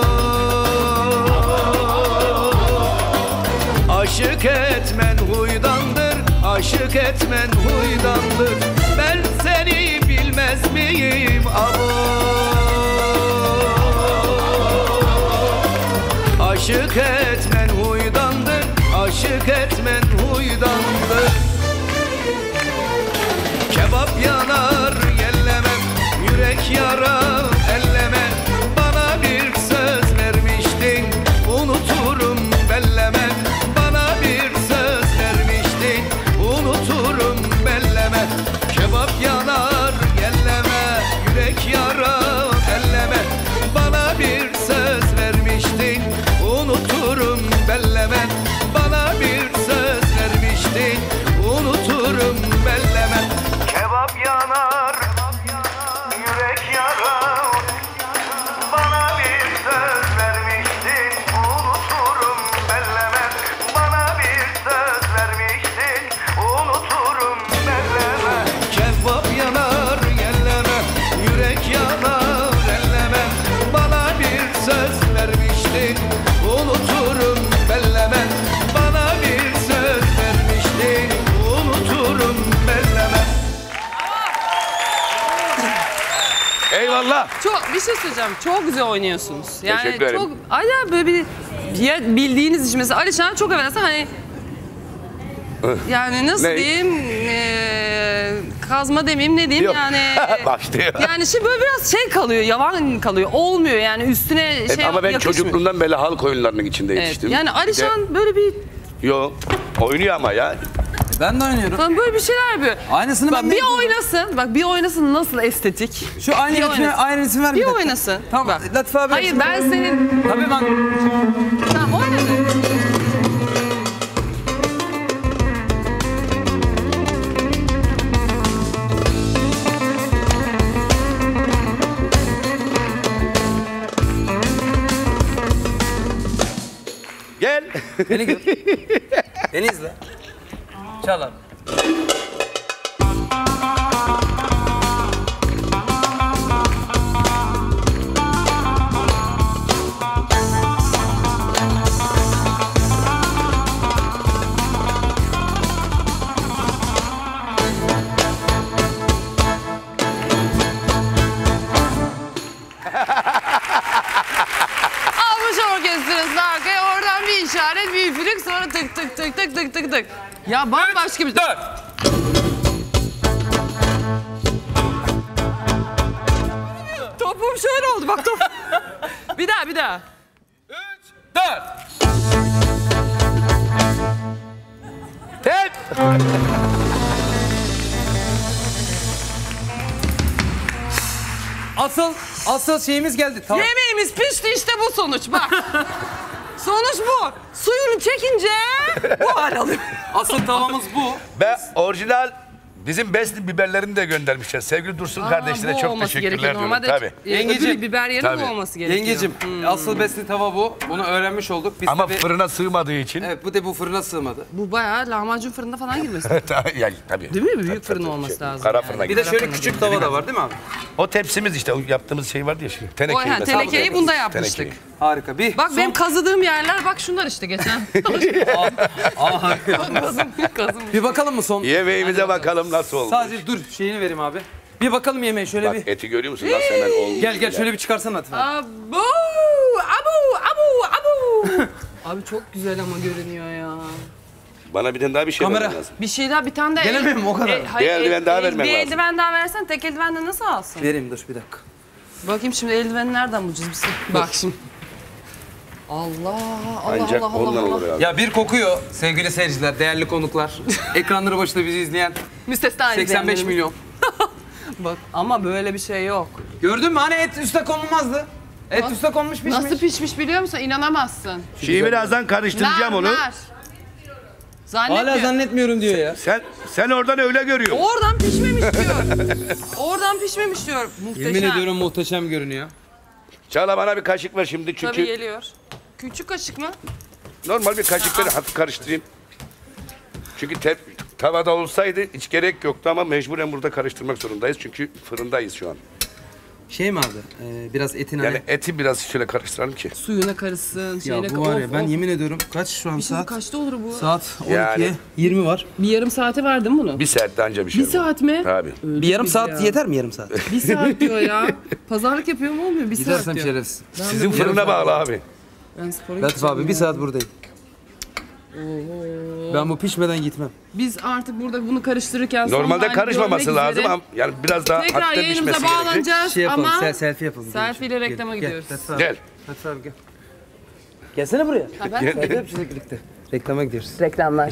Aşık etmen huydandır, aşık etmen huydandır, ben seni bilmez miyim ama? Aşık etmen huydandır, aşık etmen huydandır. Kebap yanar yellemem, yürek yarar elleme, bana bir söz vermiştin, unuturum belleme. Bana bir söz vermiştin, unuturum belleme. Kebap şey söyleyeceğim. Çok güzel oynuyorsunuz. Yani Teşekkür ederim. çok acayip böyle bir ya bildiğiniz iş mesela Alişan çok affedersin hani yani nasıl Ne? diyeyim kazma demeyeyim ne diyeyim Yok. yani Başlıyor. yani şey böyle biraz şey kalıyor yavan kalıyor olmuyor yani üstüne Evet, şey ama ben yakışmıyor. çocukluğumdan beri halk oyunlarının içinde Evet, yetiştim. yani Bir de- Alişan böyle bir Yok. Oynuyor ama ya. Ben de oynuyorum. falan böyle bir şeyler yapıyor. Aynısını Bak ben de bir yapıyorum. oynasın. Bak bir oynasın nasıl estetik. Şu aynı Bir ritmi, oynasın. aynı ritim ver Bir dakika. oynasın. Tamam. Bak. Latif abi. Hayır ben senin... Tabii ben. Tamam oyna. Gel. Beni gör. Beni izle. Çal abi. Almış orkestrası arkaya oradan bir işaret bir üfürük sonra tık tık tık tık tık tık tık. Ya bambaşka bir... Dört. Topum şöyle oldu bak top. Bir daha bir daha. Dört. Hep. Asıl şeyimiz geldi. Tamam. Yemeğimiz pişti işte bu sonuç bak. Sonuç bu. Suyunu çekince bu hal alıyor. Asıl tavamız bu. Ben orijinal bizim besli biberlerini de göndermişler. Sevgili Dursun kardeşlere bu çok olması teşekkürler gerekiyor. diyorum. Normalde Tabii. Yengeciğim. Biber yerine Tabii. bu olması gerekiyor. Yengecim, asıl besli tava bu. Bunu öğrenmiş olduk. Biz Ama tabii- fırına sığmadığı için. Evet, bu fırına sığmadı. Bu bayağı lahmacun fırında falan girmesi. Yani, tabii. Değil mi? Büyük fırın olması lazım. Kara yani. fırına Bir de gibi. şöyle küçük tava da var değil mi abi? O tepsimiz işte o yaptığımız şey vardı ya şimdi. Tenekeyi O, mesela. tenekeyi bunda yapmıştık. Tenekeyi. Harika. Bir. Bak benim kazıdığım yerler bak şunlar işte geçen. Kazım. Bir bakalım mı son? Yemeğimize bakalım nasıl olmuş. Sadece dur şeyini vereyim abi. Bir bakalım yemeğe şöyle Bak bir. eti görüyor musun? Nasıl hemen olmuş. Gel şöyle bir çıkarsana Latif abi. Abu, abu. Abi çok güzel ama görünüyor ya. Bana bir tane daha bir şey Kamera. vermen lazım. Bir şey daha bir tane daha. Gelemem mi? O kadar. hayır, Bir eldiven daha vermen bir lazım. eldiven daha versen tek eldivenle nasıl alsın? Vereyim dur bir dakika. Bakayım şimdi eldiveni nereden bulacağız biz? Bak şimdi. Allah Ancak Allah ondan Allah. olur herhalde. Ya bir kokuyor sevgili seyirciler, değerli konuklar. Ekranları başında bizi izleyen Müstesna 85 izleyenlerimiz. milyon. Bak ama böyle bir şey yok. Gördün mü? Hani et üste konulmazdı. Et üste konmuş pişmiş. Nasıl pişmiş biliyor musun? İnanamazsın. Şimdi birazdan karıştıracağım onu. Zannetmiyor. Hala zannetmiyorum diyor ya. Sen oradan öyle görüyorsun. Oradan pişmemiş diyor. Oradan pişmemiş diyor. Muhteşem. Yemin ediyorum muhteşem görünüyor. Çağla bana bir kaşık ver şimdi çünkü Tabii geliyor. Küçük kaşık mı? normal bir kaşıkları hafif karıştırayım. Çünkü tavada olsaydı hiç gerek yoktu ama mecburen burada karıştırmak zorundayız çünkü fırındayız şu an. Şey mi abi? Biraz etin Yani eti biraz şöyle karıştıralım ki. Suyuna karışsın. Ya Şeyine bu var ya of, ben of. yemin ediyorum kaç şu an Bir şey saat? kaçta olur bu? Saat 12'ye Yani. 20 var. Bir yarım saate var değil mi bunu? Bir saatte anca bir şey. Bir saat mi? Tabii. Bir yarım saat ya. yeter mi yarım saat? Bir saat diyor ya. Pazarlık yapıyor mu olmuyor? Bir saat Gidersem diyor. şerefsiz. Sizin fırına bağlı abi. Ben spora Latif gideceğim abi ya. bir saat buradayım. Ben bu pişmeden gitmem. Biz artık burada bunu karıştırırken Normalde son karışmaması halini görmek lazım üzere ama yani biraz daha tekrar hafiften yayınımıza pişmesi gerekecek. bağlanacağız Şey yapalım, ama selfie yapalım. selfie ile reklama gidiyoruz. Latif abi. Gel. Latif abi gel. Gelsene buraya. Ha, ben- Selfie yapacağız birlikte. Reklama gidiyoruz. Reklamlar.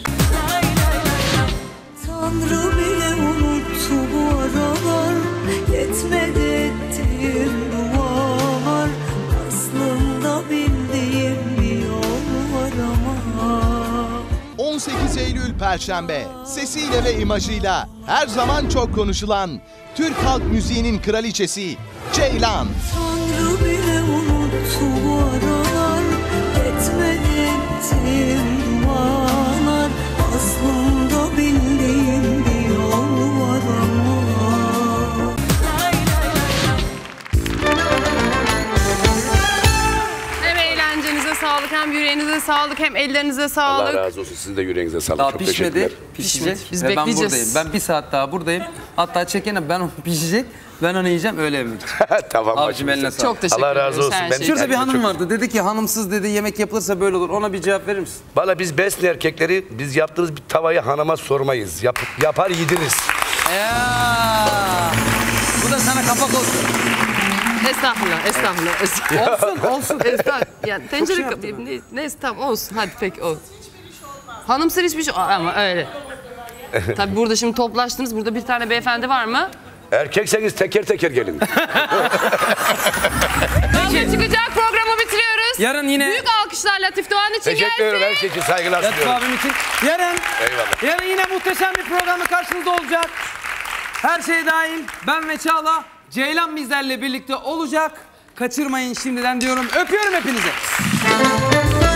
Tanrı bile unuttu bu aralar. Yetmedi ettiğim dualar. Aslında bildiğim bir yol var ama 18 Eylül Perşembe sesiyle ve imajıyla her zaman çok konuşulan Türk halk müziğinin kraliçesi Ceylan. Tanrı bile unuttu bu aralar. Yetmedi ettiğim dualar. Aslında bildiğim bir yol var ama Hem eğlencenize sağlık hem yüreğinize sağlık hem ellerinize Allah sağlık. razı olsun. Sizin de yüreğinize sağlık. Daha Çok pişmedi, teşekkürler. pişecek. Biz Ve ben bekleyeceğiz. buradayım. Ben bir saat daha buradayım. Hatta çekene ben o pişecek. Ben onu yiyeceğim öyle yemek. Tamam. Abicim eline sağlık. Çok teşekkür Allah razı ediyoruz olsun. her Ben şey. Şurada bir kendime hanım çok- vardı. Dedi ki hanımsız dedi yemek yapılırsa böyle olur. Ona bir cevap verir misin? Valla biz Besni erkekleri biz yaptığımız bir tavayı hanıma sormayız. Yapar yediririz. Bu da sana kapak olsun. Estağfurullah, estağfurullah. Olsun, olsun. Estağfurullah. Yani tencere neyse tamam olsun. Hadi peki olsun. Hanımsız hiçbir şey ama öyle. Tabii burada şimdi toplaştınız. Burada bir tane beyefendi var mı? Erkekseniz teker teker gelin. Kavga çıkacak, programı bitiriyoruz. Yarın yine... Büyük alkışlar Latif Doğan için Teşekkür ederim her şey için saygılar Latif sunuyorum. abim için. Yarın Eyvallah. Yarın yine muhteşem bir programla karşınızda olacak. Her şey dahil ben ve Çağla, Ceylan bizlerle birlikte olacak. Kaçırmayın şimdiden diyorum. Öpüyorum hepinizi.